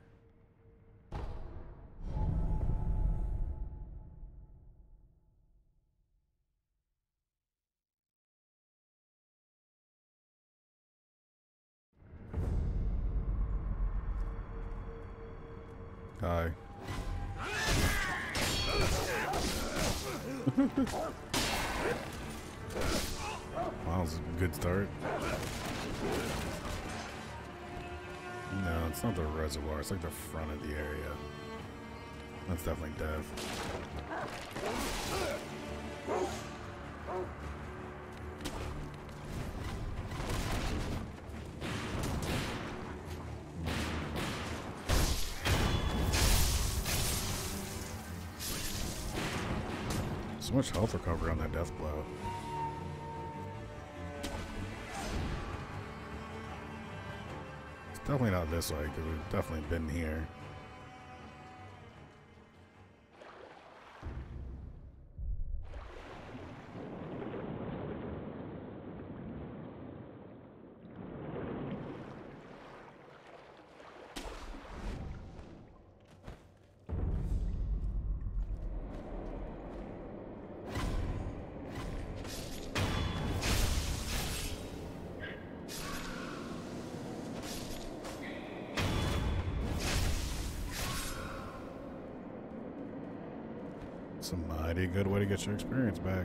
Hi. Wow, that was a good start. No, it's not the reservoir. It's like the front of the area. That's definitely death. So much health recovery on that death blow. It's definitely not this way, because we've definitely been here. It's a mighty good way to get your experience back.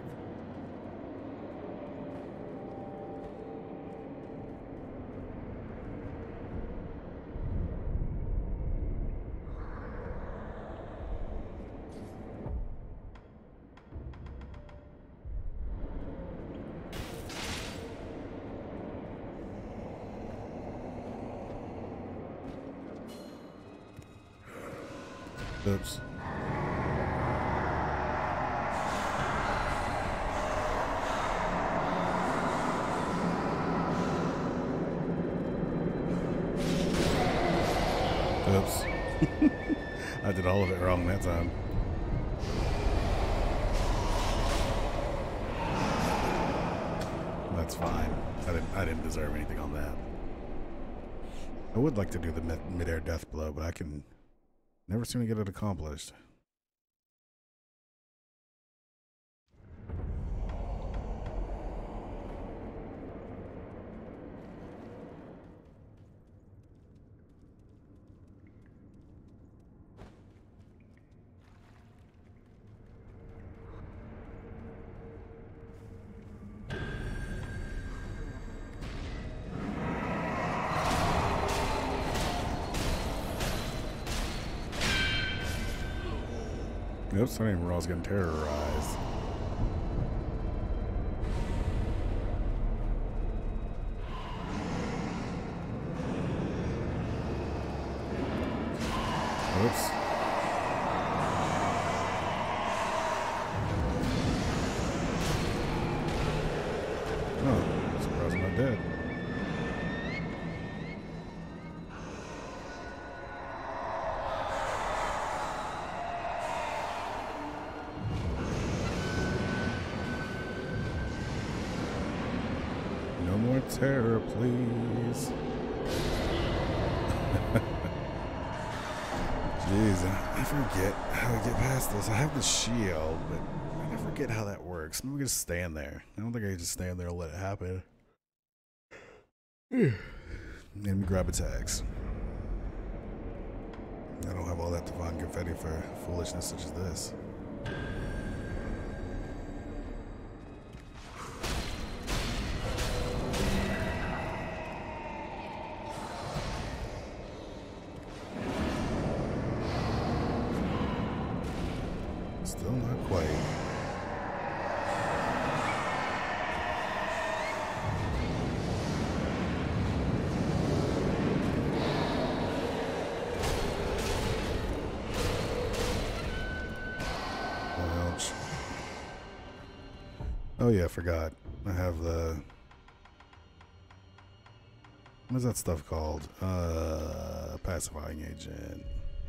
Oops. Oops. I did all of it wrong that time. That's fine. I didn't I didn't deserve anything on that. I would like to do the mid mid-air death blow, but I can never seem to get it accomplished. Oops, I didn't even realize I was getting terrorized. Oops. Oh, surprised I'm not dead. No more terror, please. Jeez, I forget how to get past this. I have the shield, but I forget how that works. Maybe we can just stand there. I don't think I can just stand there and let it happen. And we grab attacks. I don't have all that divine confetti for foolishness such as this. Still not quite. Ouch. Oh yeah, I forgot. I have the... What is that stuff called? Uh, pacifying agent.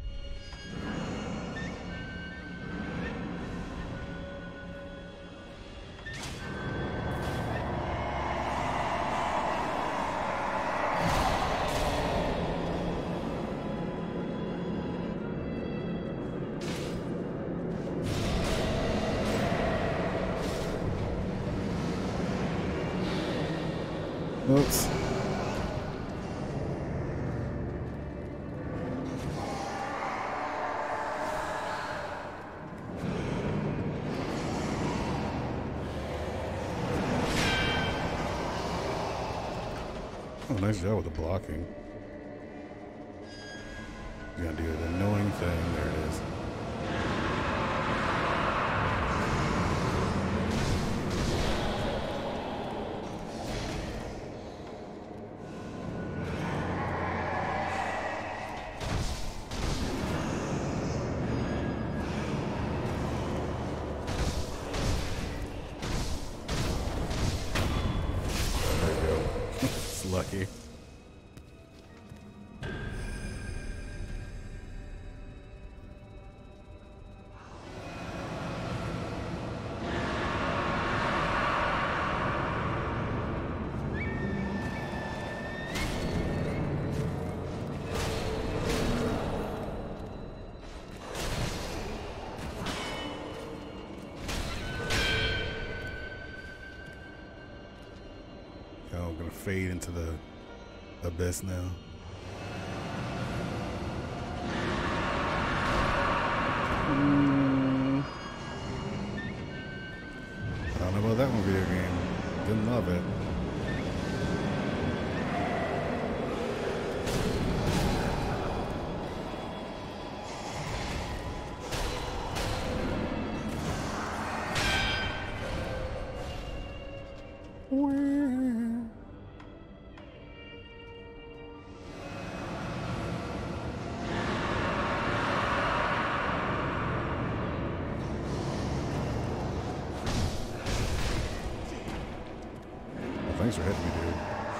Oops. Oh, nice job with the blocking. You gotta do the annoying thing. There it is. Lucky. I'm gonna fade into the abyss now. Mm. I don't know about that one video game. Didn't love it. Thanks for hitting me, dude.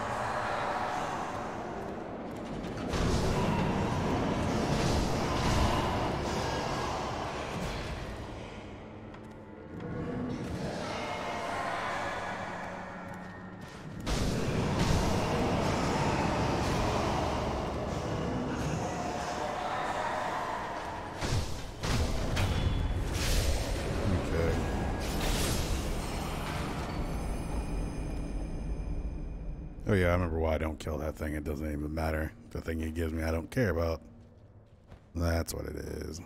Oh yeah, I remember why I don't kill that thing. It doesn't even matter. The thing he gives me I don't care about. That's what it is.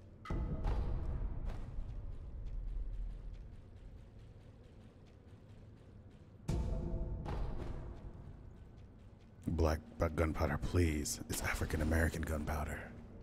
Black gunpowder, please. It's African American gunpowder.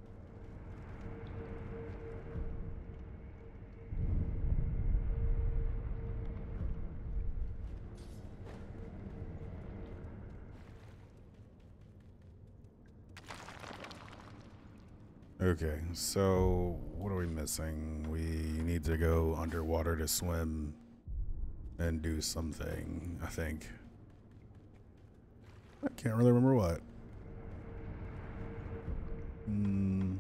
Okay, so what are we missing? We need to go underwater to swim and do something, I think. I can't really remember what. Hmm.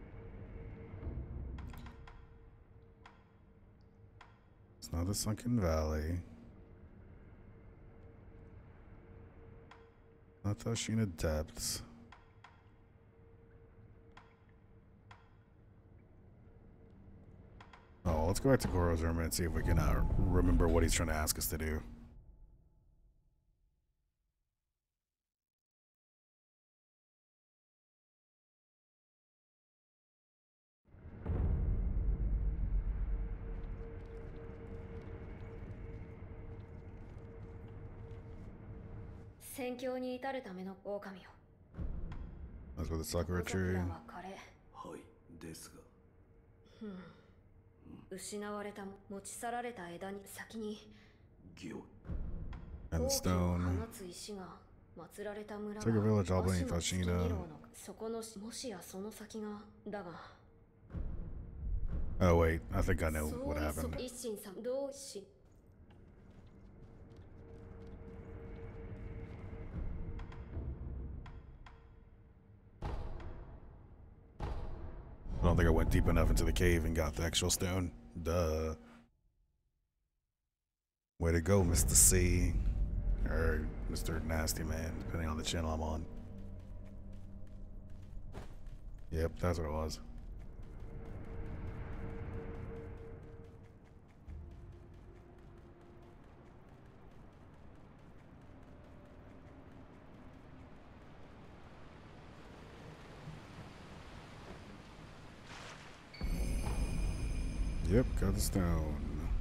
It's not the Sunken Valley. Not the Ashina Depths. let's go back to Goro's room and see if we can uh, remember what he's trying to ask us to do. That's with the Sakura tree. はいですが Hmm. 失われた持ち去られた枝に先に行 And the 放 stone. つ石が祀られた村 It's like a village all 和 beneath 紙の Ashina. 月二郎のそこのもしやその先がだが Oh wait, I think I know そう what い happened. そ一心さんどうし I don't think I went deep enough into the cave and got the actual stone. Duh. Way to go, Mister C. Or Mister Nasty Man, depending on the channel I'm on. Yep, that's what it was. Yep, got the stone.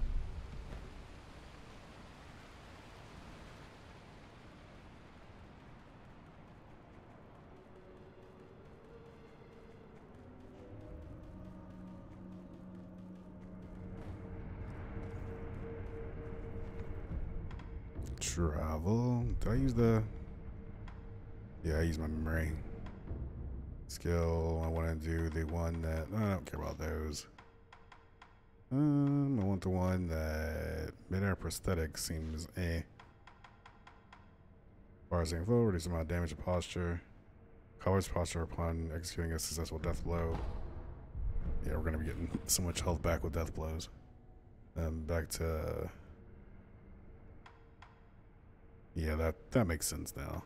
Travel. Did I use the... Yeah, I used my memory. Skill. I want to do the one that... I don't care about those. Um, I want the one that mid-air prosthetic seems eh. Fire saying forward, reduce the amount of damage to posture. Covers posture upon executing a successful death blow. Yeah, we're gonna be getting so much health back with death blows. Um, back to... Yeah, that, that makes sense now.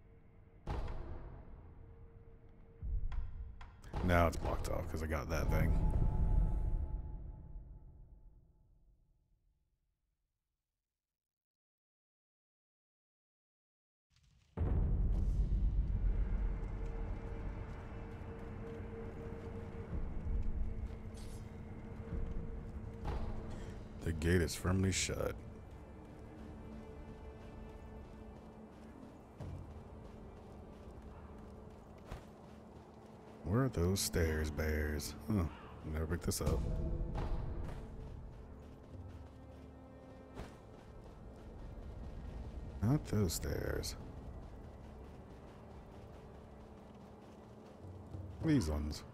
Now it's blocked off because I got that thing. The gate is firmly shut. Where are those stairs, bears? Huh. Never picked this up. Not those stairs. These ones.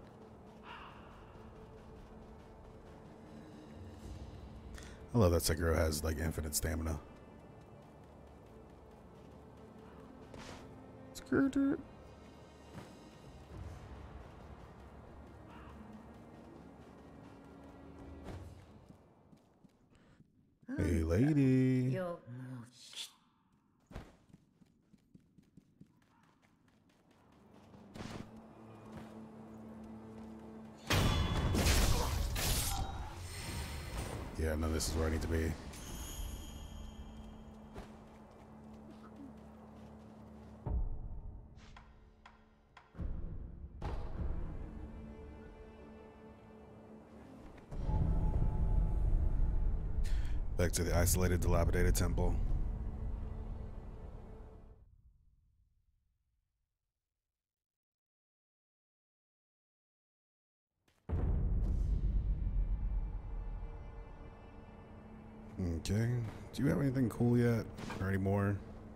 I love that Sekiro has like infinite stamina. Skirt. Hey, lady. Yo. Yeah, no, this is where I need to be. Back to the isolated, dilapidated temple. Okay. Do you have anything cool yet? Or any more?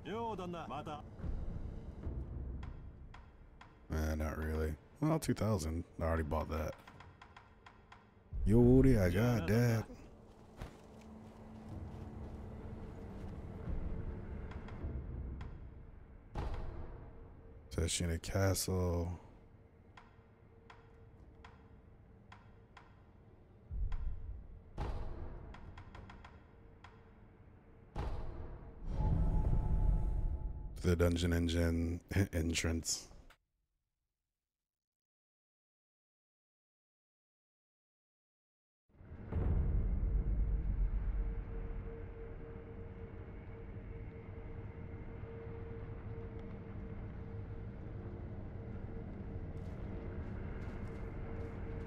Eh, not really. Well, two thousand. I already bought that. Yori, I got that. Tashina Castle. The Dungeon Engine entrance.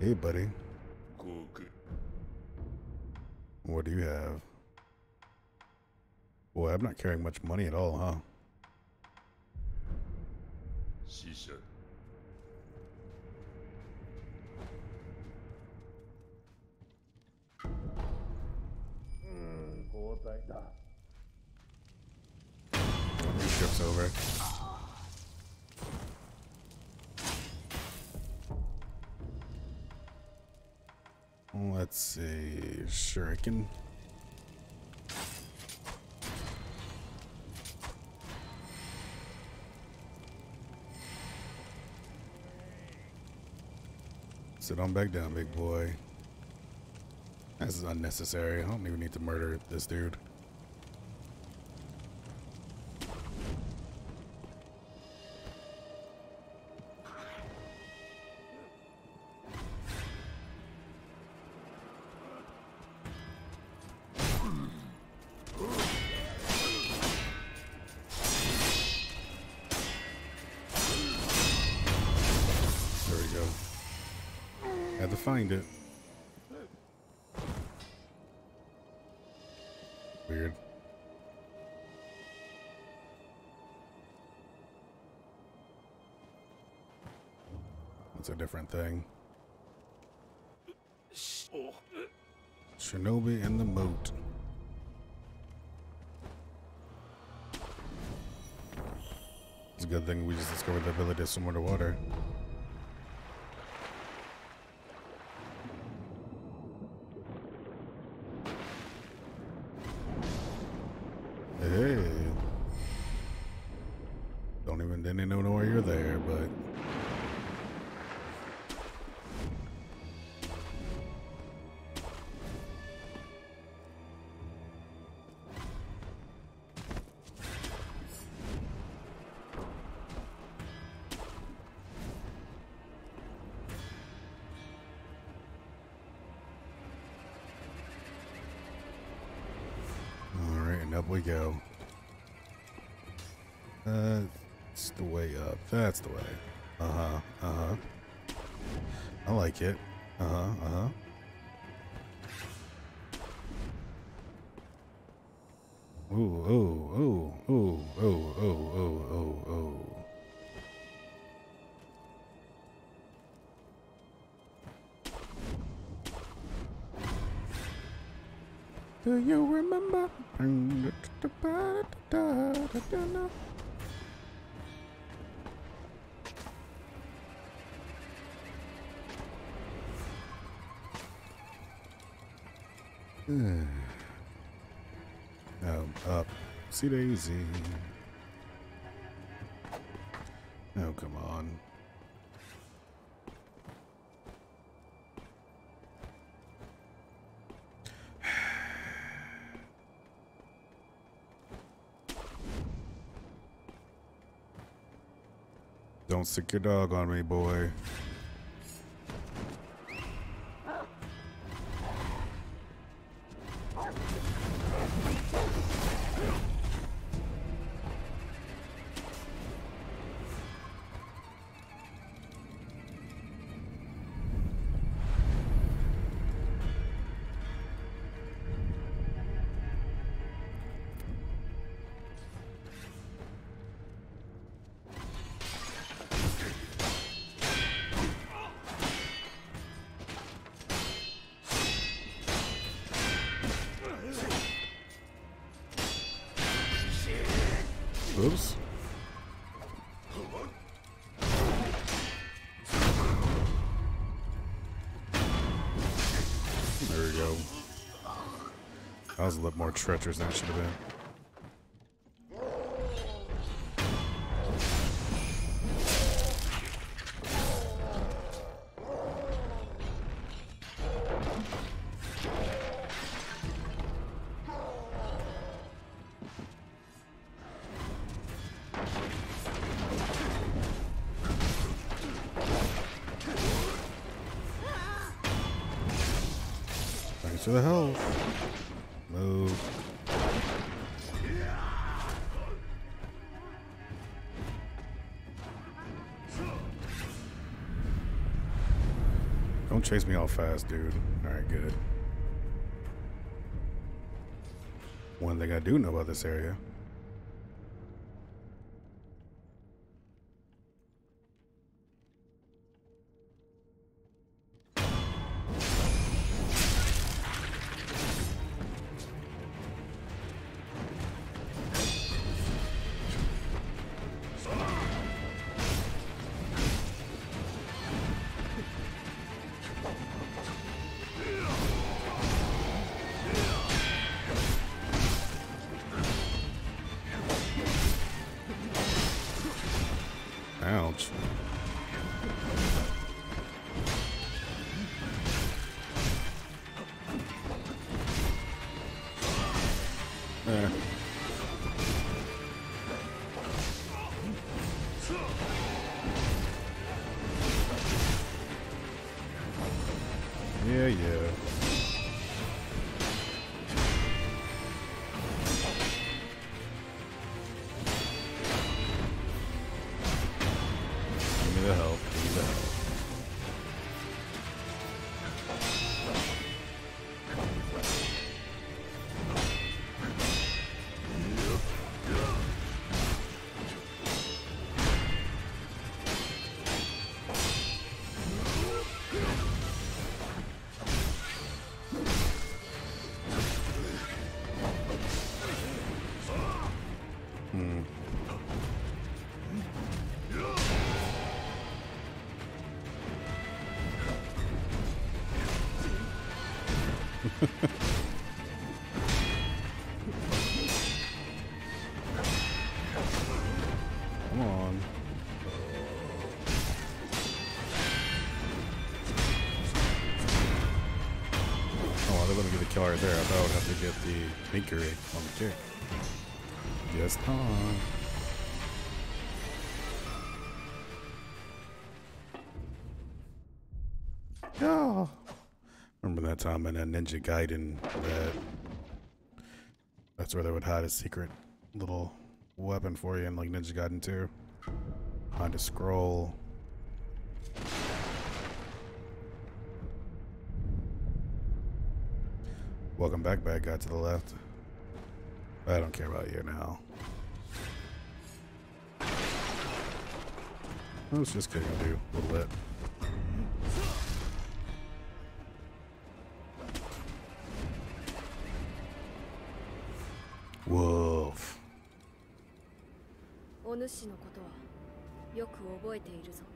Hey, buddy. 航空 What do you have? Boy, I'm not carrying much money at all, huh? 死者 Your ship's over. Let's see. Shuriken. Sit on back down, big boy. This is unnecessary. I don't even need to murder this dude. There we go. Had to find it. Weird. That's a different thing. Shinobi in the moat. It's a good thing we just discovered the ability to swim underwater. Hey. Don't even didn't even know why you're there, but all right, and up we go. That's the way up. That's the way. Uh-huh. Uh-huh. I like it. Uh-huh. Uh-huh. Ooh, ooh, ooh, ooh, ooh, ooh, ooh, ooh, ooh. Do you remember? Um, up. See Daisy. Oh, come on. Don't stick your dog on me, boy. Oops. There we go. That was a little more treacherous than it should have been. Thanks for the help. Move. Don't chase me all fast, dude. Alright, good. One thing I do know about this area. Ouch. Eh. Yeah, yeah. Give me the help. Give me the help. Hmm. Come on. Oh, they're gonna get the kill right there. I thought I would have to get the tinkery on the kick. Yes, not. Yeah. Remember that time in that Ninja Gaiden that that's where they would hide a secret little weapon for you in like Ninja Gaiden two. Behind a scroll. Welcome back, bad guy to the left. I don't care about you now. I was just kidding you a little bit. Wolf. お主のことはよく覚えているぞ。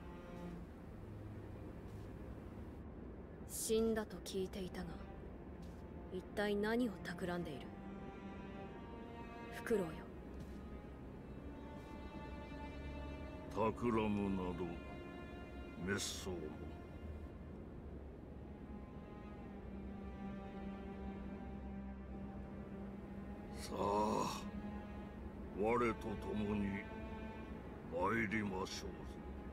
死んだと聞いていたが、一体何を企んでいる？フクロウよ。 企むなど滅相も。さあ、我と共に参りましょうぞ。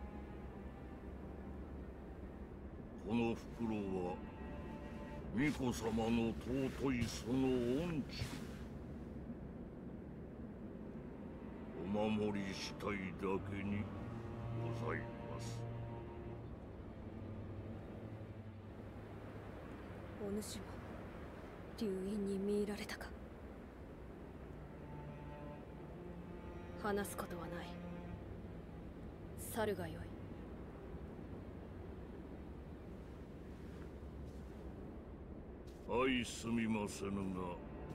このフクロウは巫女様の尊いその恩知をお守りしたいだけにございます。 お主は流因に見入られたか。話すことはない。去るがよい。 はい、すみませぬが、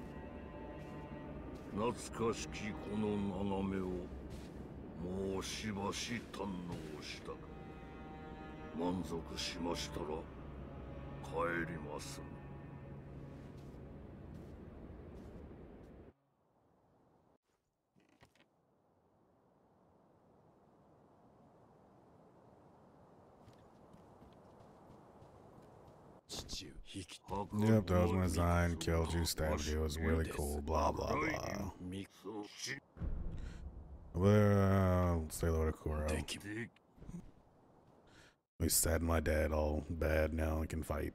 懐かしきこの眺めをもうしばし堪能した。満足しましたら帰ります。 Yep, that was when Zion killed you, stabbed you. It was really cool. Blah blah blah. Well, stay low to Kuro. We sad my dad all bad now and can fight.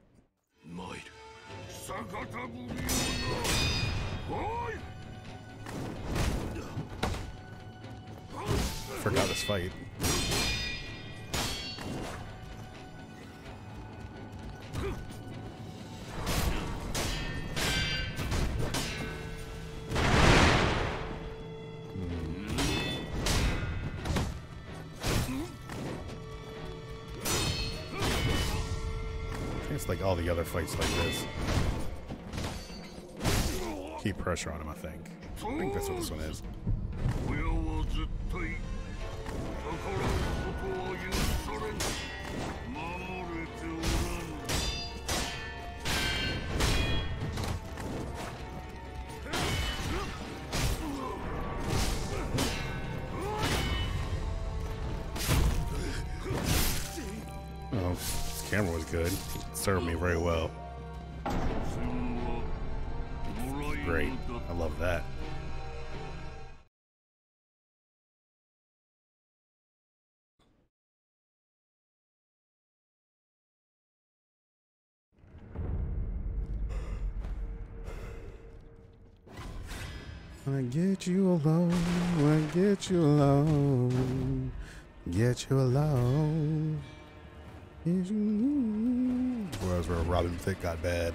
Forgot this fight. like all the other fights like this. Keep pressure on him, I think. I think that's what this one is. Oh, this camera was good. It served me very well. Great. I love that. I get you alone, I get you alone, get you alone. Get you. Whereas where Robin Thicke got bad.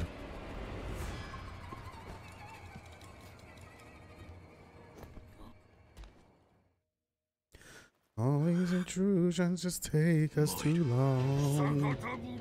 All these intrusions just take us too long.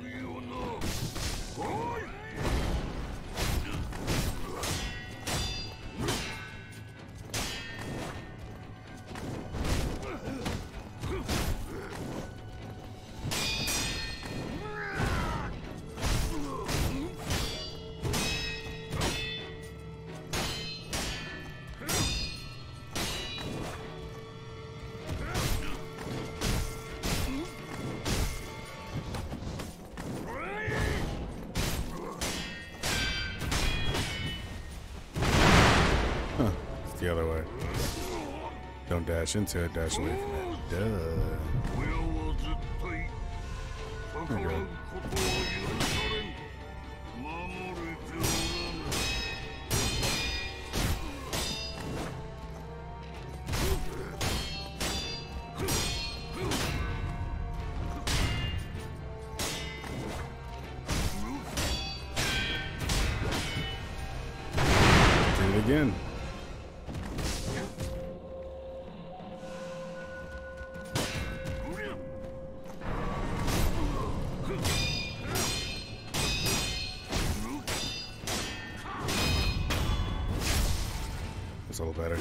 The other way. Don't dash into it, dash away from it. Duh. Okay. Do it again. It's a little better.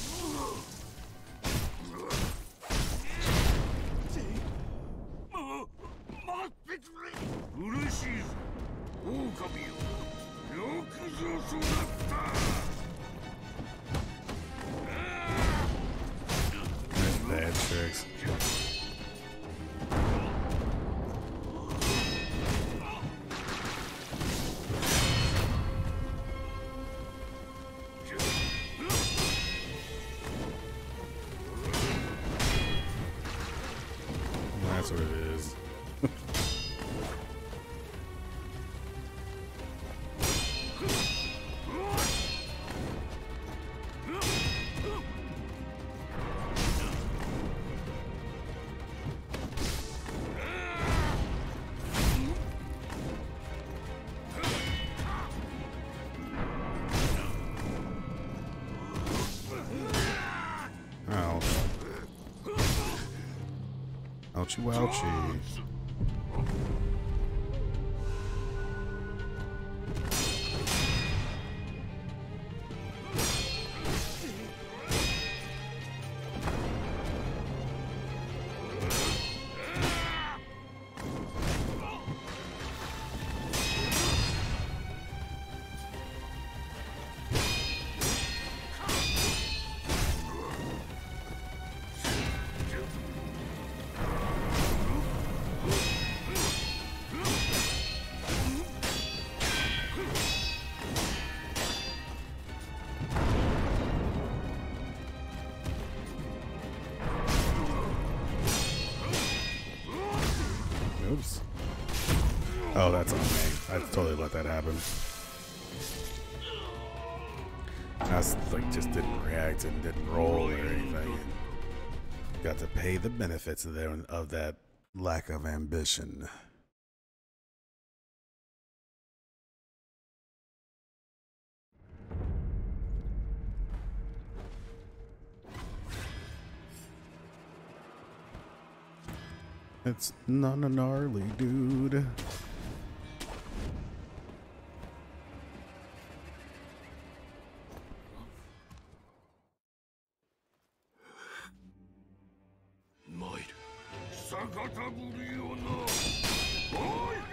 Bad tricks. That's what it is. Ow. Ouchie wouchie. Oops. Oh, that's on me. I totally let that happen. I was, like, just didn't react and didn't roll or anything. Got to pay the benefits of, their, of that lack of ambition. It's not a gnarly dude. 逆ぶりよな。おい。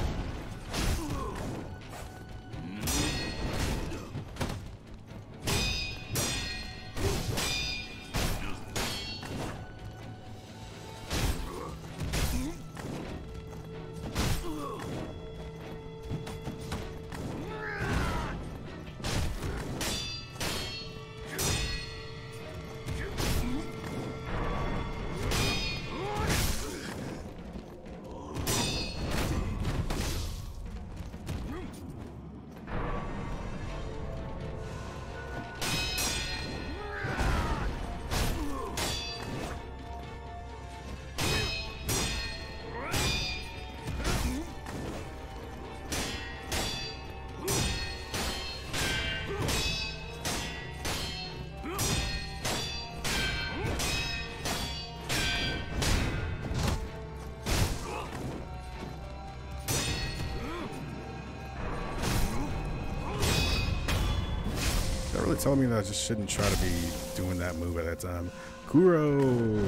Really telling me that I just shouldn't try to be doing that move at that time. Kuro!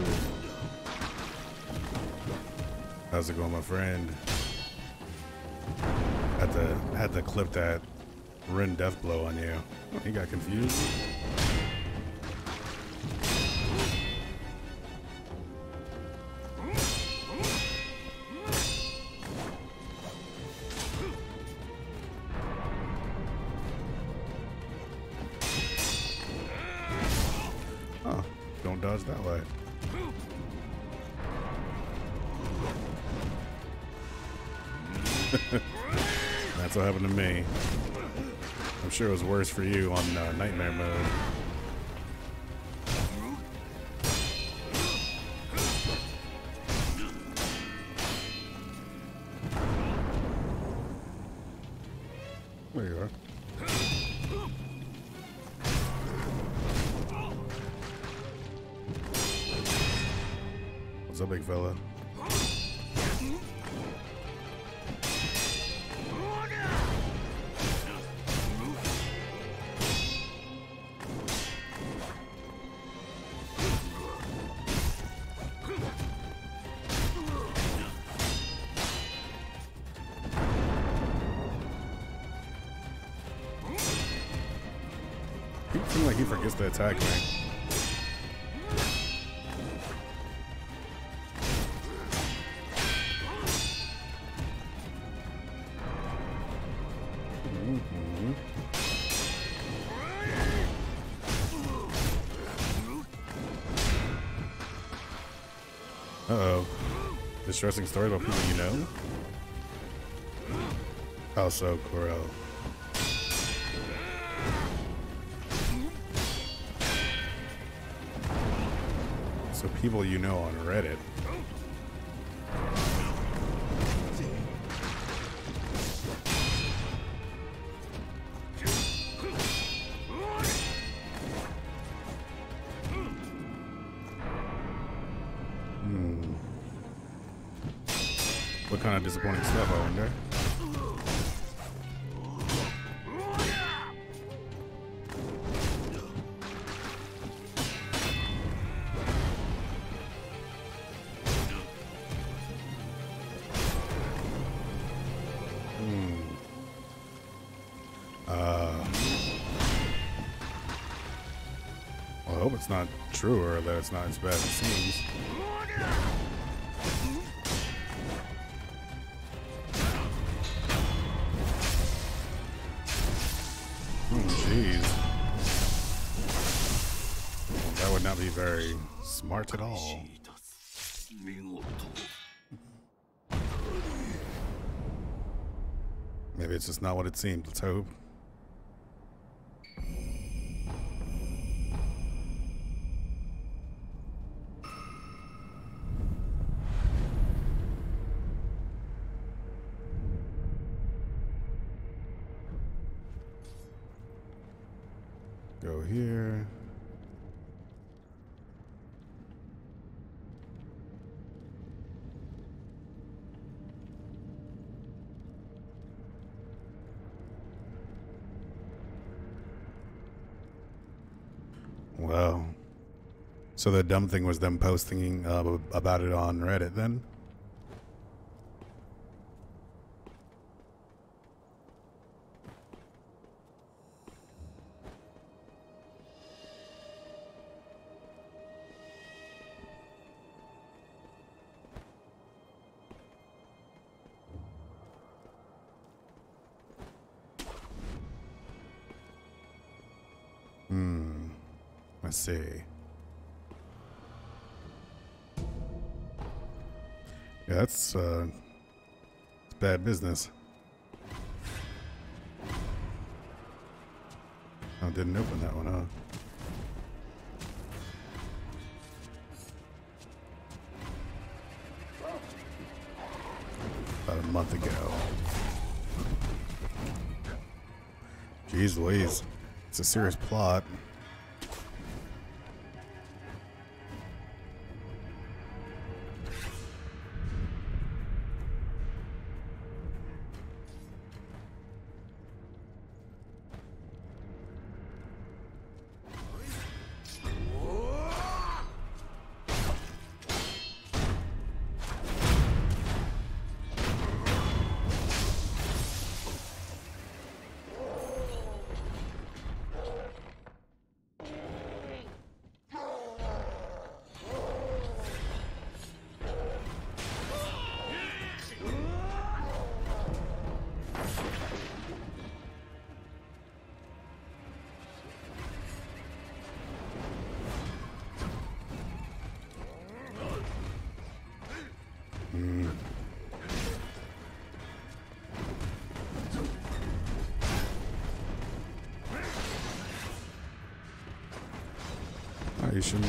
How's it going, my friend? Had to had to clip that Rin death blow on you. Oh, he got confused. Don't dodge that way. That's what happened to me. I'm sure it was worse for you on uh, nightmare mode. There you are. What's up, big fella? He seems like he forgets to attack me. Uh-oh. Distressing story about people you know? How so, Kuro? So people you know on Reddit. What kind of disappointing stuff, I wonder? Hmm. Uh. Well, I hope it's not true or that it's not as bad as it seems. Jeez. That would not be very smart at all. Maybe it's just not what it seemed. Let's hope. Go here. Well, So the dumb thing was them posting uh, about it on Reddit then? Hmm. Let's see. Yeah, that's uh, it's bad business. Oh, didn't open that one, huh? About a month ago. Jeez Louise. It's a serious plot. You shouldn't.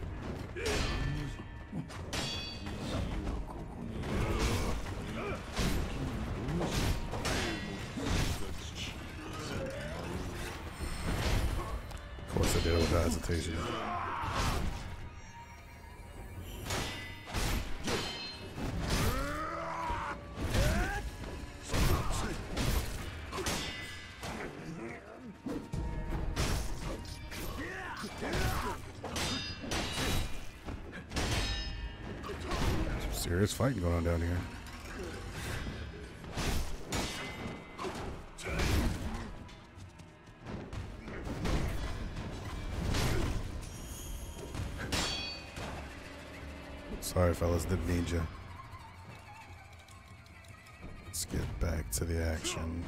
Of course I did it without hesitation. Serious fighting going on down here. Sorry, fellas, didn't need you. Let's get back to the action.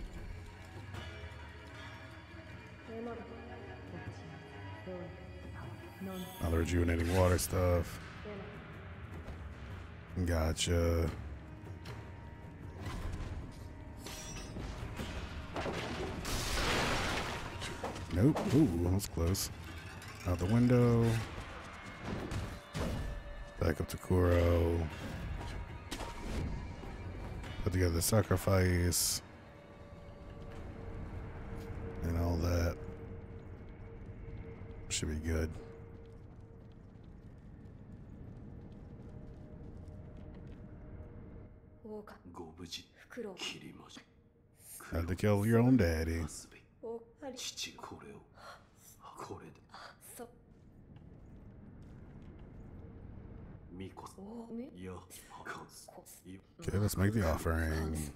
All the rejuvenating water stuff. Gotcha. Nope. Ooh, that was close. Out the window. Back up to Kuro. Put together the sacrifice. And all that. Should be good. Had to kill your own daddy. Okay, let's make the offering.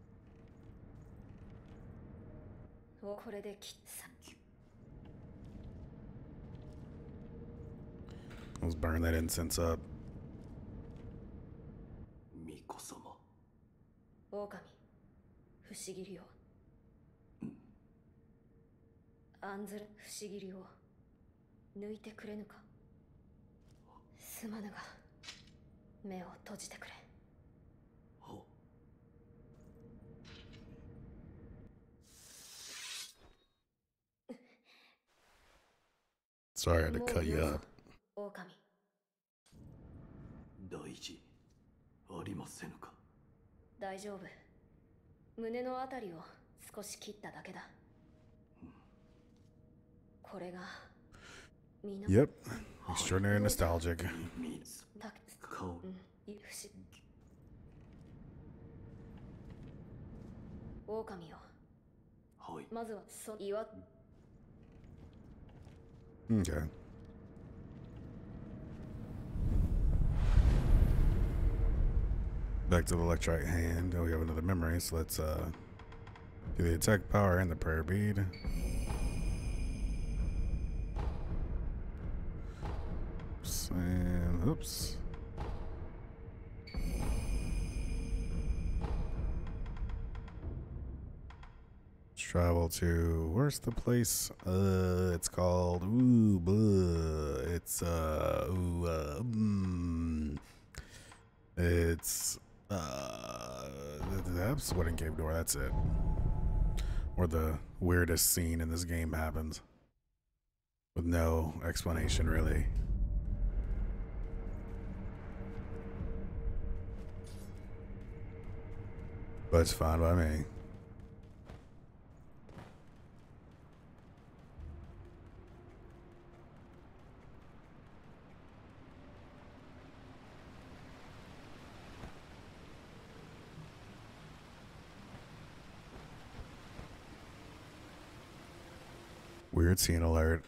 Let's burn that incense up. 不思議よ。案ずる不思議を抜いてくれぬか。すまぬが目を閉じてくれ。 Sorry, I had to cut you up. 狼。 大事ありませぬか。 大丈夫。胸のあたりを少し切っただけだ。これが。 Yep, extraordinary nostalgic. 狼よ。はい。まずはそ岩。 Okay. Back to the Electrite hand. Oh, we have another memory, so let's uh, do the attack power and the prayer bead. Oops, and oops. Travel to, where's the place? Uh, it's called, ooh, blah. It's, uh, ooh, uh, mm. It's, uh, that's Wedding Cave Door, that's it. Where the weirdest scene in this game happens. With no explanation, really. But it's fine by me. Weird scene alert.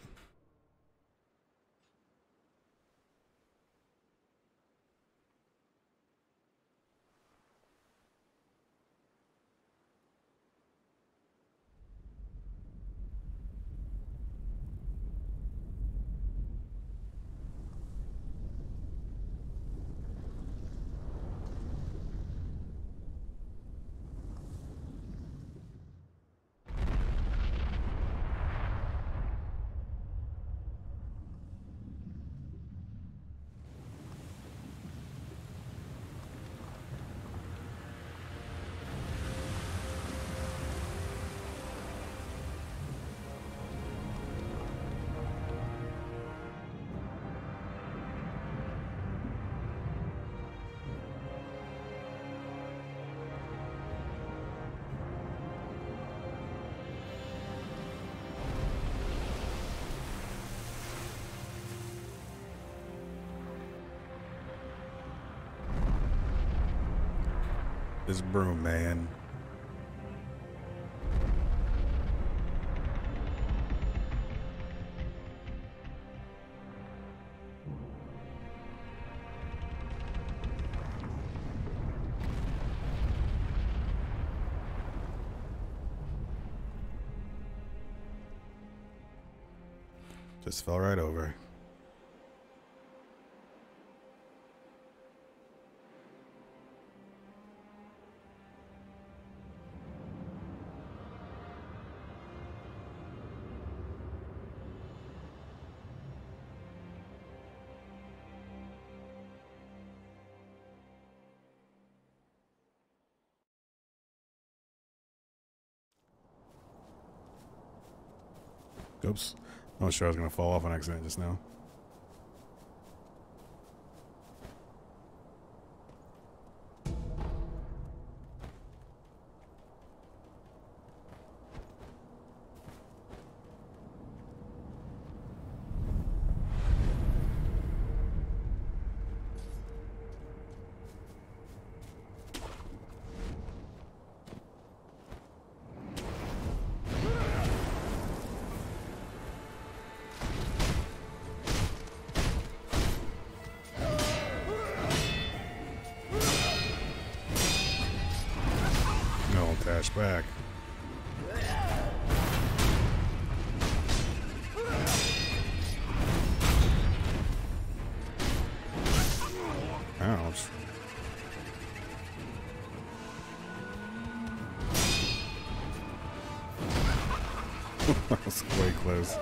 This broom, man. Just fell right over. Oops. I was sure I was going to fall off on accident just now. Dash back. Ouch. That was way close.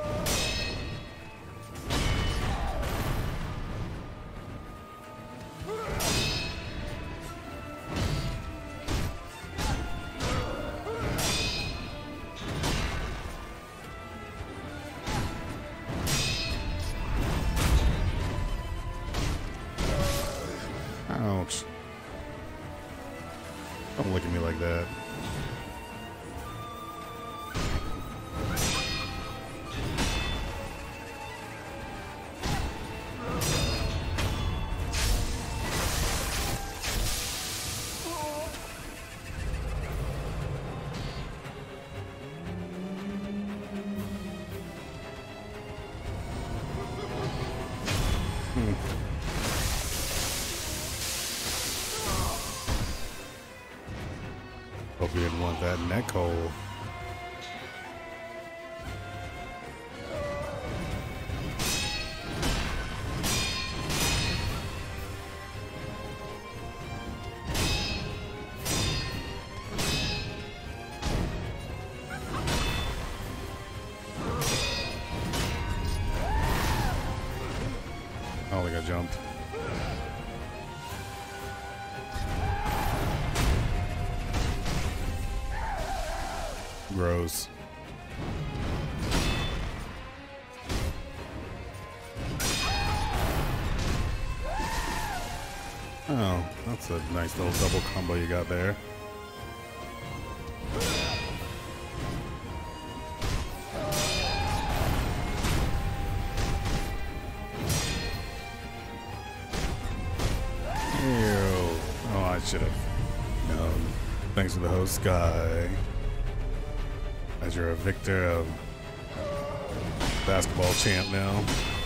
Ouch. Don't look at me like that. Hmm. Hope you didn't want that neck hole. Oh, like I jumped. Gross. Oh, that's a nice little double combo you got there. Ew. Oh, I should have known. Thanks for the host, guy. As you're a victor of basketball champ now.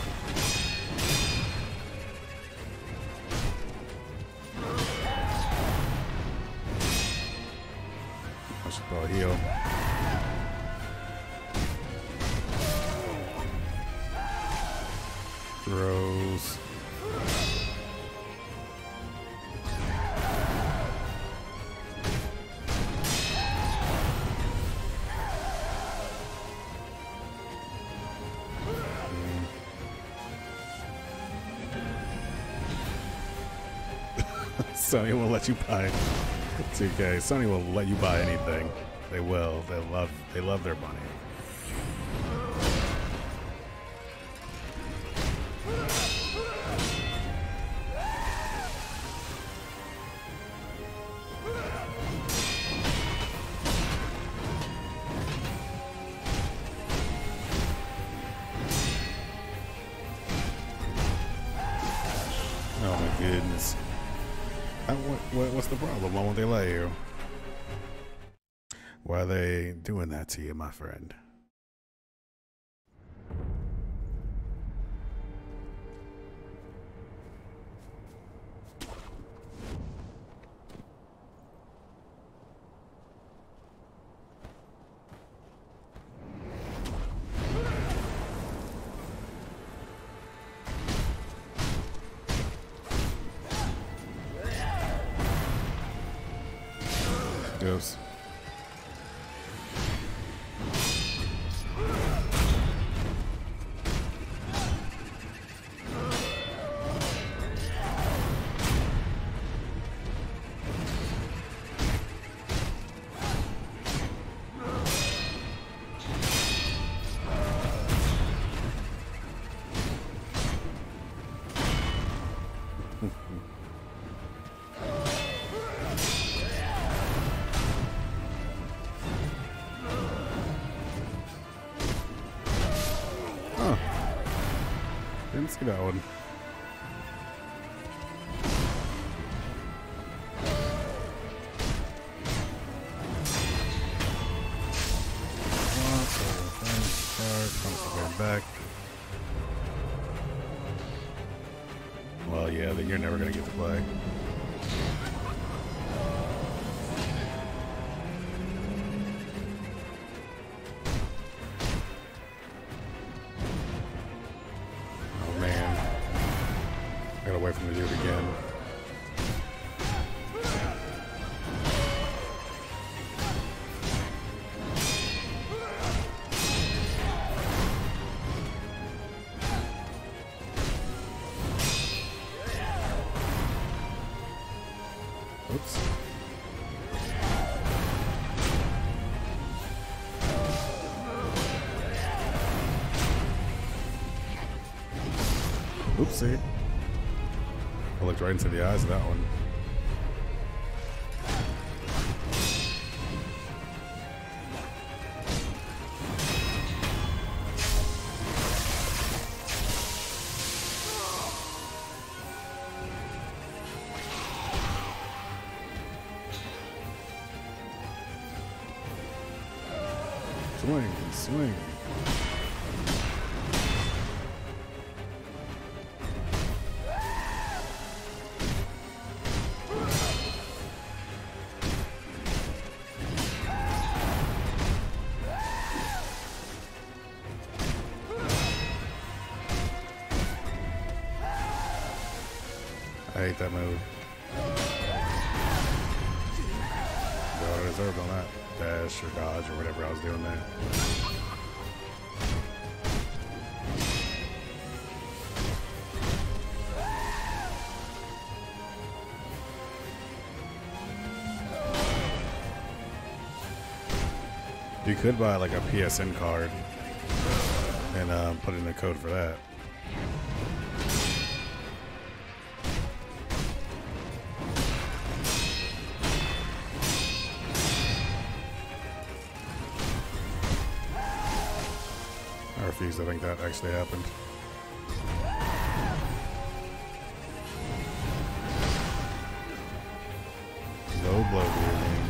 I should probably heal. Gross. Sony will let you buy. It's okay. Sony will let you buy anything. They will. They love. They love their money. Oh my goodness. Uh, what, what, what's the problem? Why won't they let you? Why are they doing that to you, my friend? Dose. Didn't see that one. Back. Well, yeah, then you're never gonna get to play. Wait for me to do it again. Oops. Oopsie. I looked right into the eyes of that one. Swing, swing. I hate that move. Got what I deserved on that. Dash or dodge or whatever I was doing there. You could buy like a P S N card and um, put in a code for that. I refuse to think that actually happened. Low blow dealing.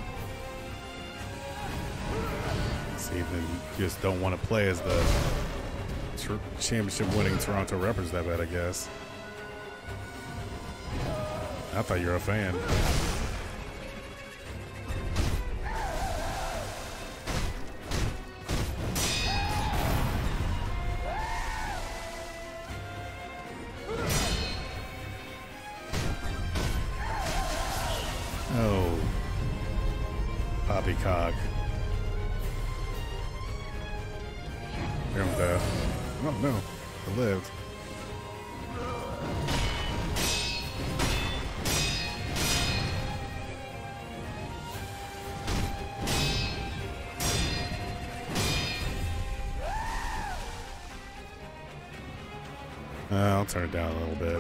See, then you just don't want to play as the tr championship winning Toronto Raptors that bad, I guess. I thought you were a fan. Oh, poppycock. Here I'm dead. Oh no, I lived. Uh, I'll turn it down a little bit.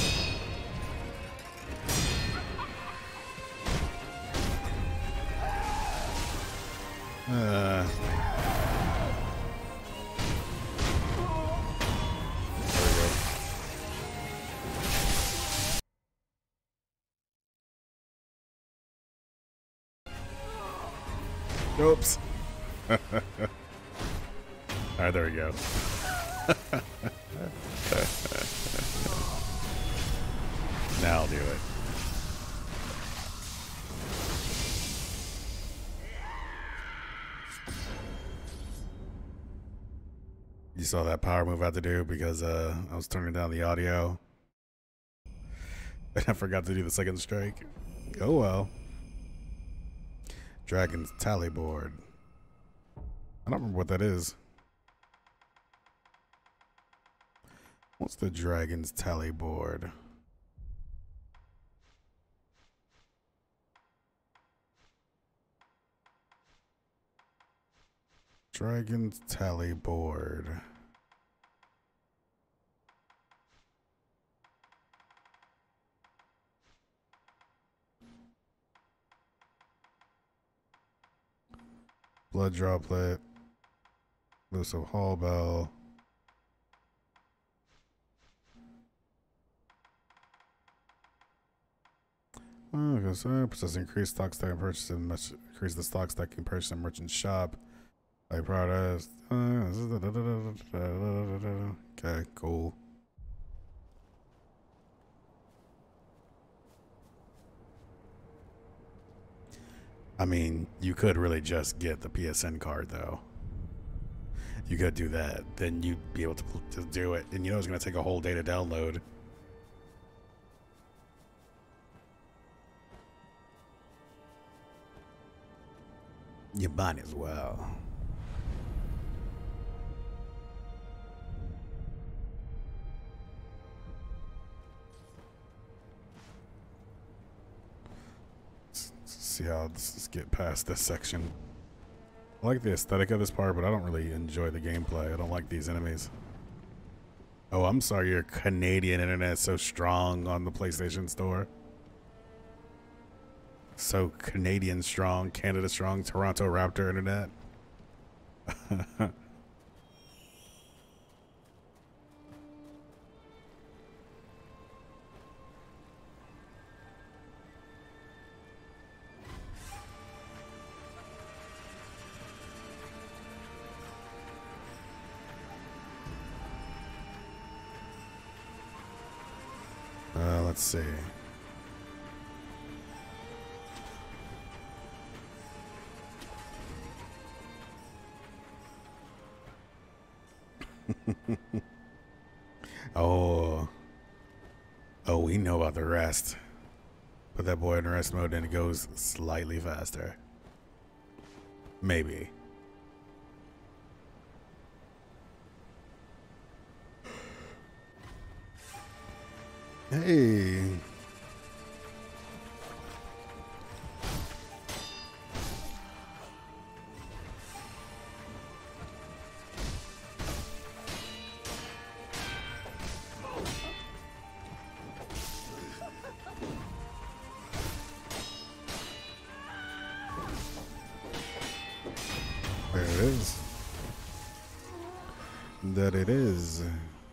Uh, there we go. Oops. Alright, there we go. Now I'll do it. You saw that power move I had to do because uh, I was turning down the audio. And I forgot to do the second strike. Oh well. Dragon's Tally Board. I don't remember what that is. What's the Dragon's Tally Board? Dragon's Tally Board. Blood Droplet. Elusive Hall Bell. Oh, because uh, possess increased stock stack and purchase and much increase the stock stack and purchase in merchant shop. Like products. Uh, okay, cool. I mean, you could really just get the P S N card though. You could do that. Then you'd be able to just do it. And you know it's going to take a whole day to download. You might as well. Let's see how let's get past this section. I like the aesthetic of this part, but I don't really enjoy the gameplay. I don't like these enemies. Oh, I'm sorry your Canadian internet is so strong on the PlayStation Store. So Canadian strong, Canada strong, Toronto Raptor internet. uh, let's see. Oh. Oh we know about the rest. Put that boy in rest mode and it goes slightly faster. Maybe. Hey. There it is. That it is.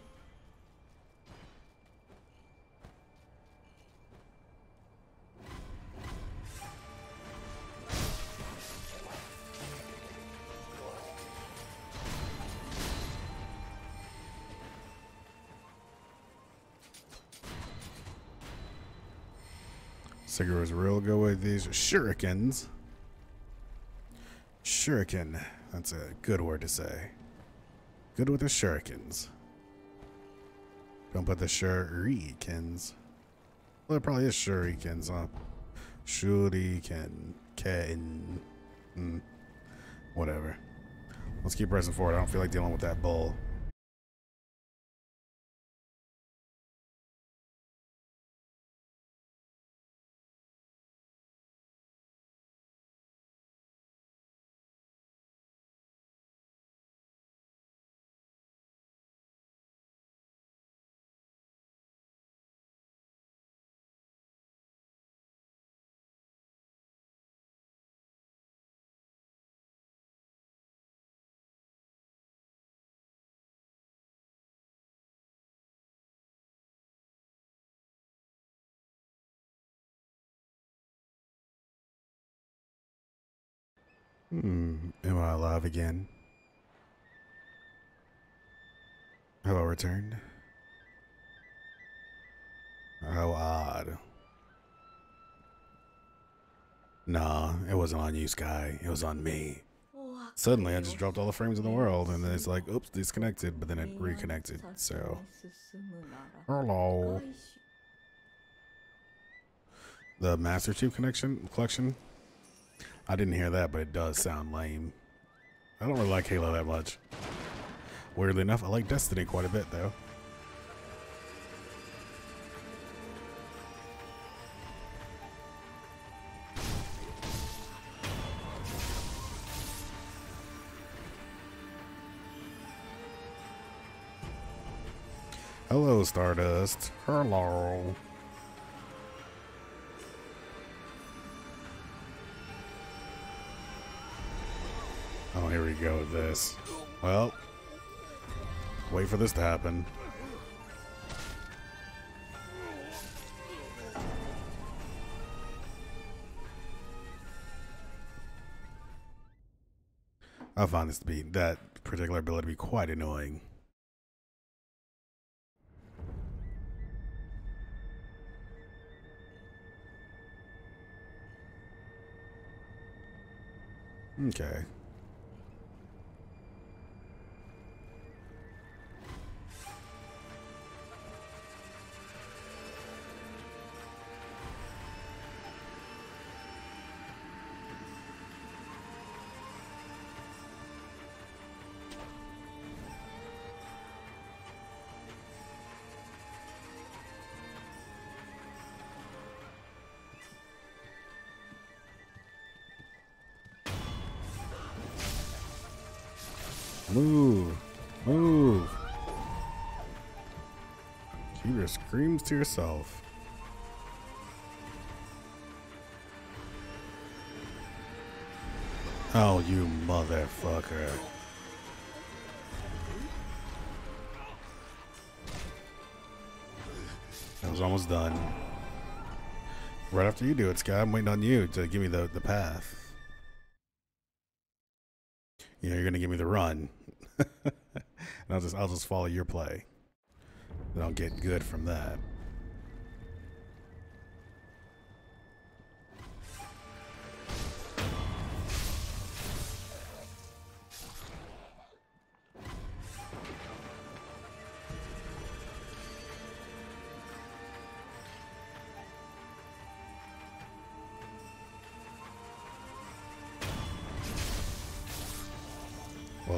Cigarette's real good with these shurikens. Shuriken. That's a good word to say. Good with the shurikens. Don't put the shurikens. Well, it probably is shurikens, huh? Shuriken. Ken. Mm. Whatever. Let's keep pressing forward. I don't feel like dealing with that bull. Hmm. Am I alive again? Hello, returned. How odd. Nah, it wasn't on you, Sky. It was on me. Suddenly, I just dropped all the frames in the world, and then it's like, oops, disconnected, but then it reconnected, so. Hello. The Master Chief connection collection? I didn't hear that, but it does sound lame. I don't really like Halo that much. Weirdly enough, I like Destiny quite a bit, though. Hello, Stardust. Hello. Oh, here we go with this. Well, wait for this to happen. I find this to be, that particular ability to be quite annoying. Okay. Move. Move. Keep your screams to yourself. Oh, you motherfucker. That was almost done. Right after you do it, Sky, I'm waiting on you to give me the, the path. You know, you're gonna give me the run. And I'll just I'll just follow your play. Then I'll get good from that.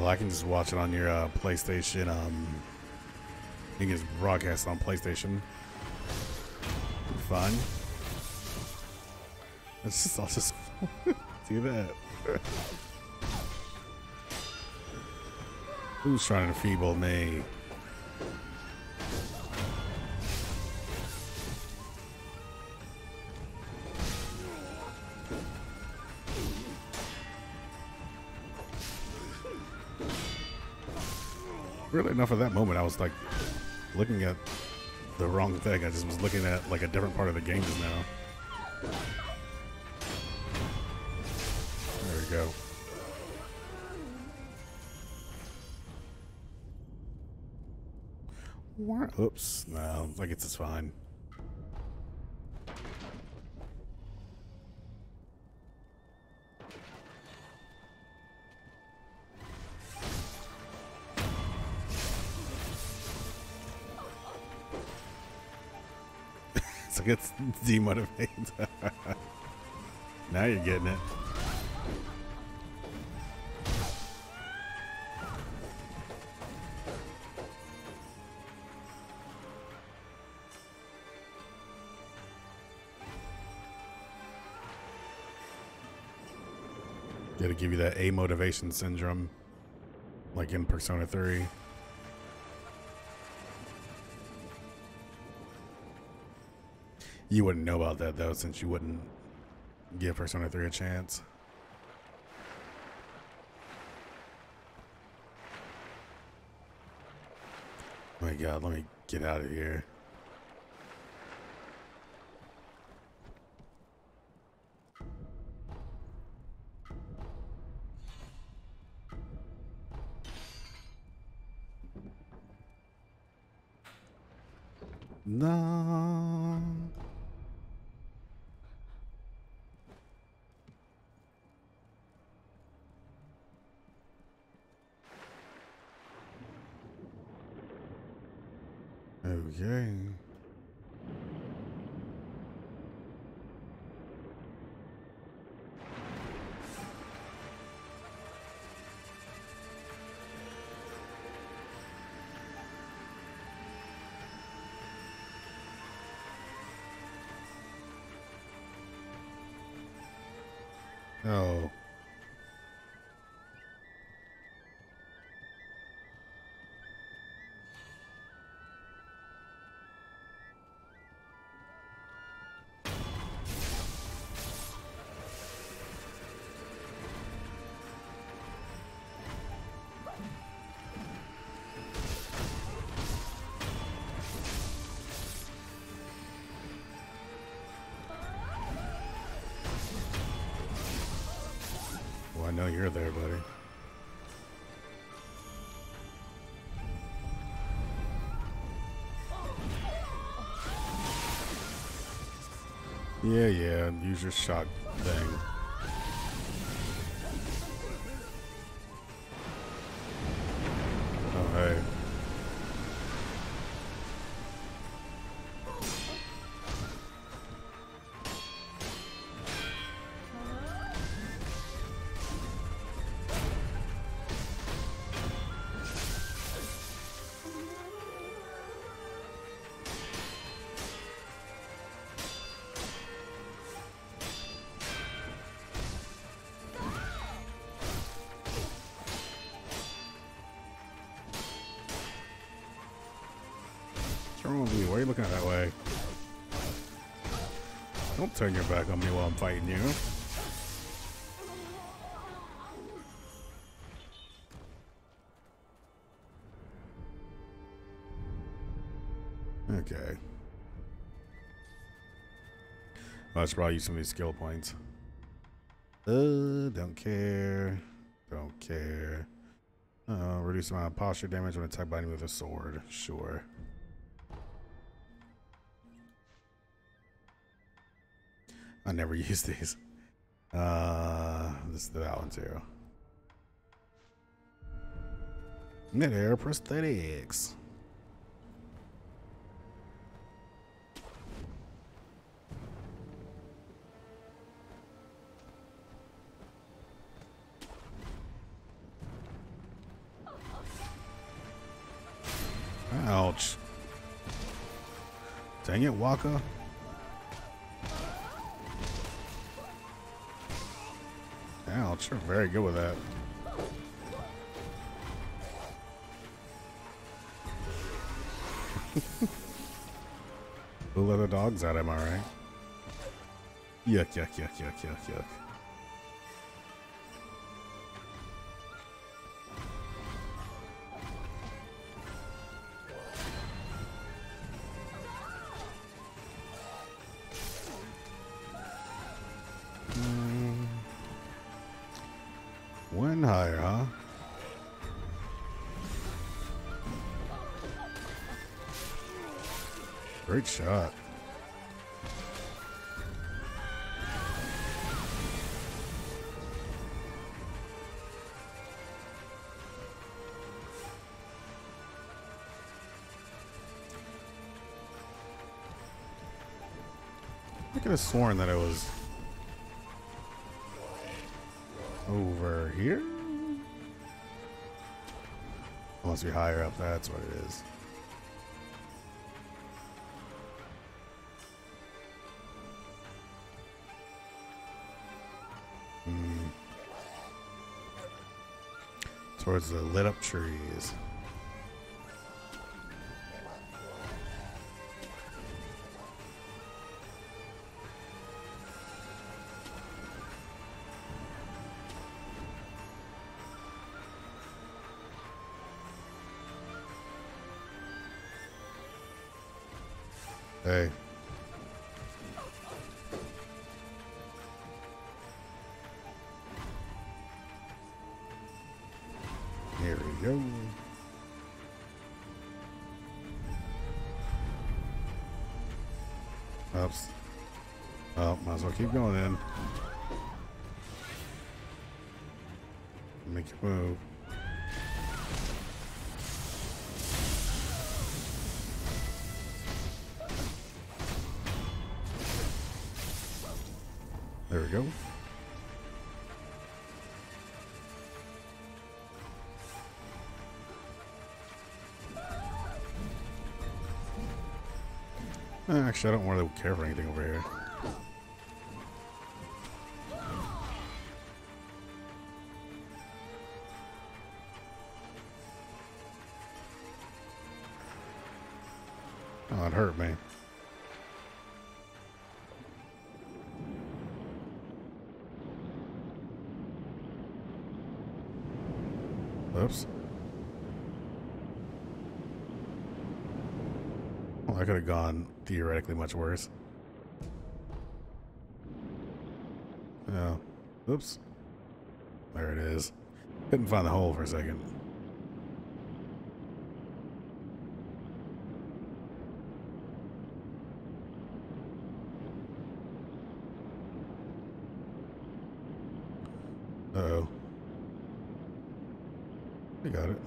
Well, I can just watch it on your uh, PlayStation. Um, you can just broadcast it on PlayStation. Fun. It's just, I'll just do that. Who's trying to enfeeble me? Really enough of that moment, I was like looking at the wrong thing. I just was looking at like a different part of the game just now. There we go. What? Oops. No, I guess it's fine. So it's demotivated. Now you're getting it. Gotta give you that A motivation syndrome, like in Persona three. You wouldn't know about that though, since you wouldn't give Persona three a chance. Oh my god, let me get out of here. No. Okay. Oh. Well, I know you're there, buddy. Yeah, yeah, use your shock thing. Oh, hey. What's wrong with you? Why are you looking that way? Don't turn your back on me while I'm fighting you. Okay. Well, I should probably use some of these skill points. Uh, don't care. Don't care. Uh, reduce amount of posture damage when attacked by enemy with a sword. Sure. I never use these. Uh, this is that one too. Mid-air prosthetics. Dang it, Waka. Ouch, you're very good with that. Who let the dogs out, am I right? Yuck, yuck, yuck, yuck, yuck, yuck. Mm. One higher, huh? Great shot. I could have sworn that it was over here. Must be higher up, that's what it is. Hmm. Towards the lit up trees. Hey. Here we go. Oops. Oh, might as well keep going in. Make your move. There we go. Actually, I don't really care for anything over here. Oh, it hurt me. Oops. Well, I could have gone theoretically much worse. Oh. Oops. There it is. Couldn't find the hole for a second. Uh-oh. I got it.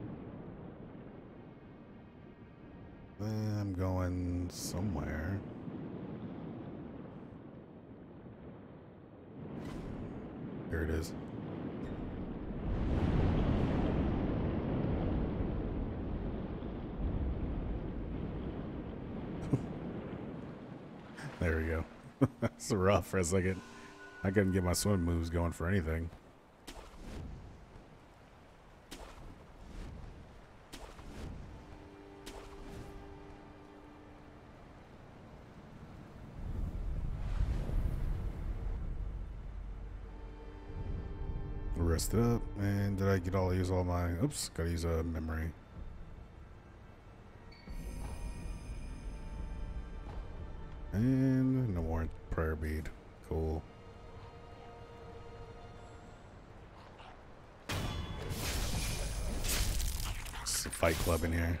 I'm going somewhere. Here it is. There we go. That's rough for a second. I couldn't get my swim moves going for anything. Rest it up, and did I get all use all my? Oops, gotta use a memory. And no more prayer bead. Cool. It's a fight club in here.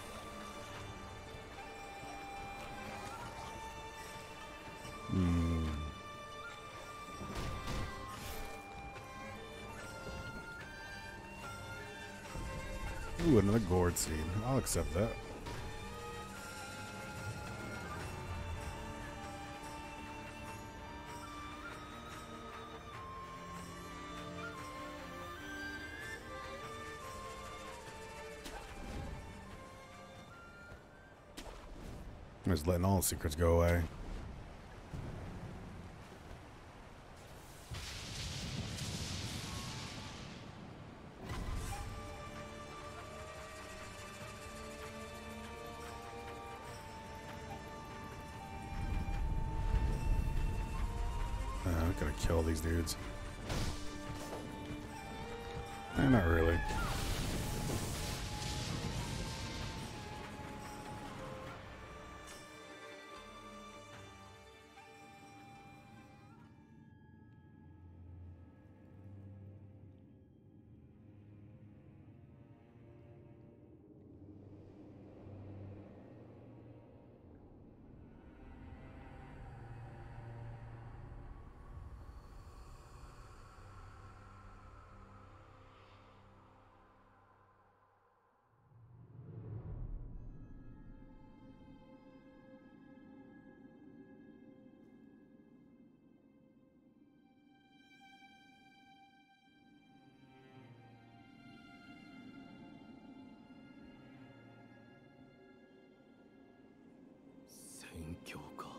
Hmm. Ooh, another gourd seed. I'll accept that. I'm just letting all the secrets go away. Uh, I'm gonna kill these dudes. Eh, not really. Ka.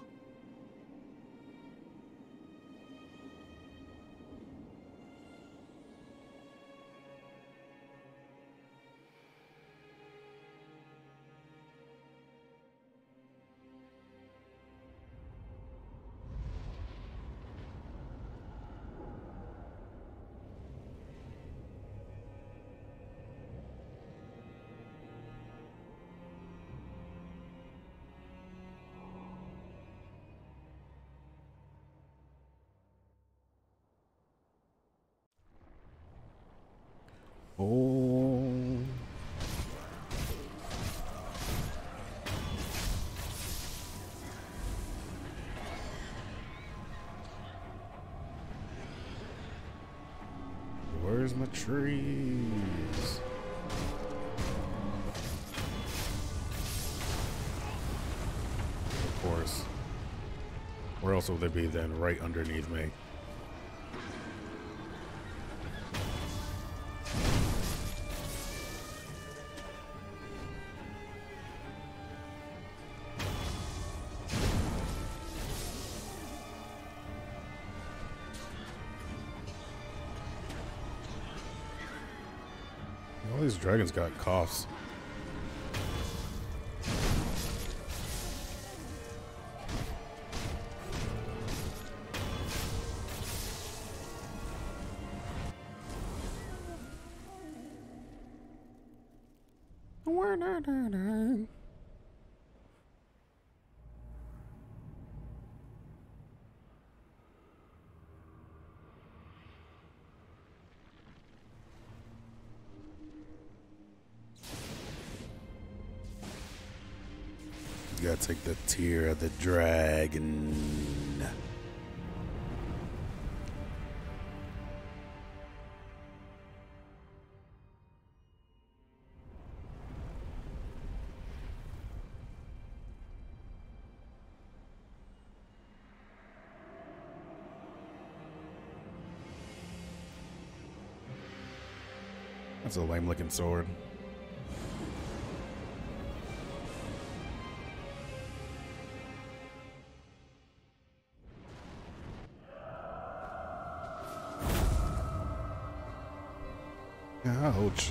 おー。 Where's my trees? Of course. Where else will they be then? Right underneath me. All these dragons got coughs. You gotta take the tear of the dragon. That's a lame looking sword. Ouch.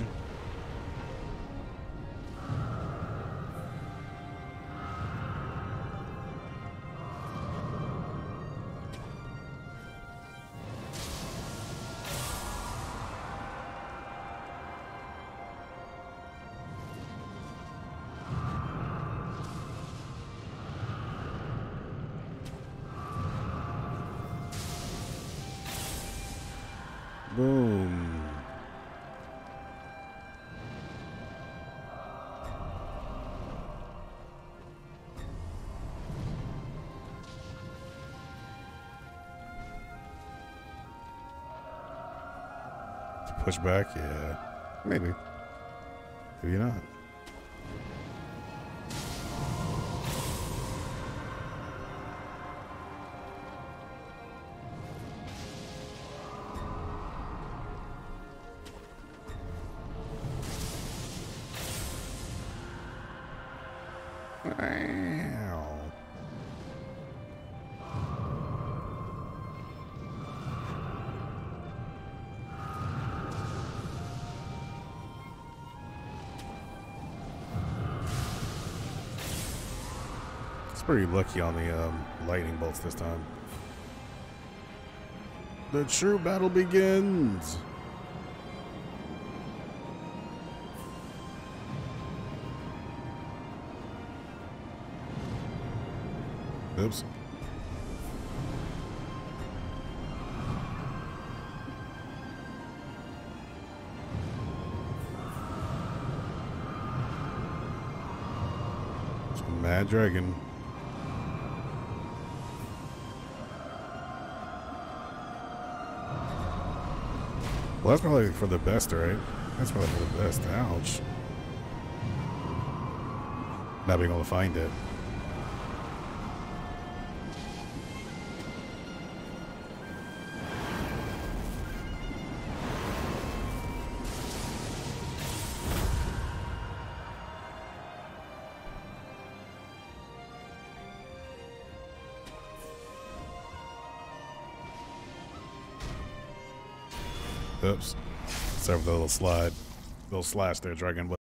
Boom. Push back, yeah, maybe. Maybe not. Wow. It's pretty lucky on the um, lightning bolts this time. The true battle begins. Oops. It's a mad dragon. Well, that's probably for the best, right? That's probably for the best. Ouch. Not being able to find it. Oops. Sorry for the little slide. Little slash there, Dragon.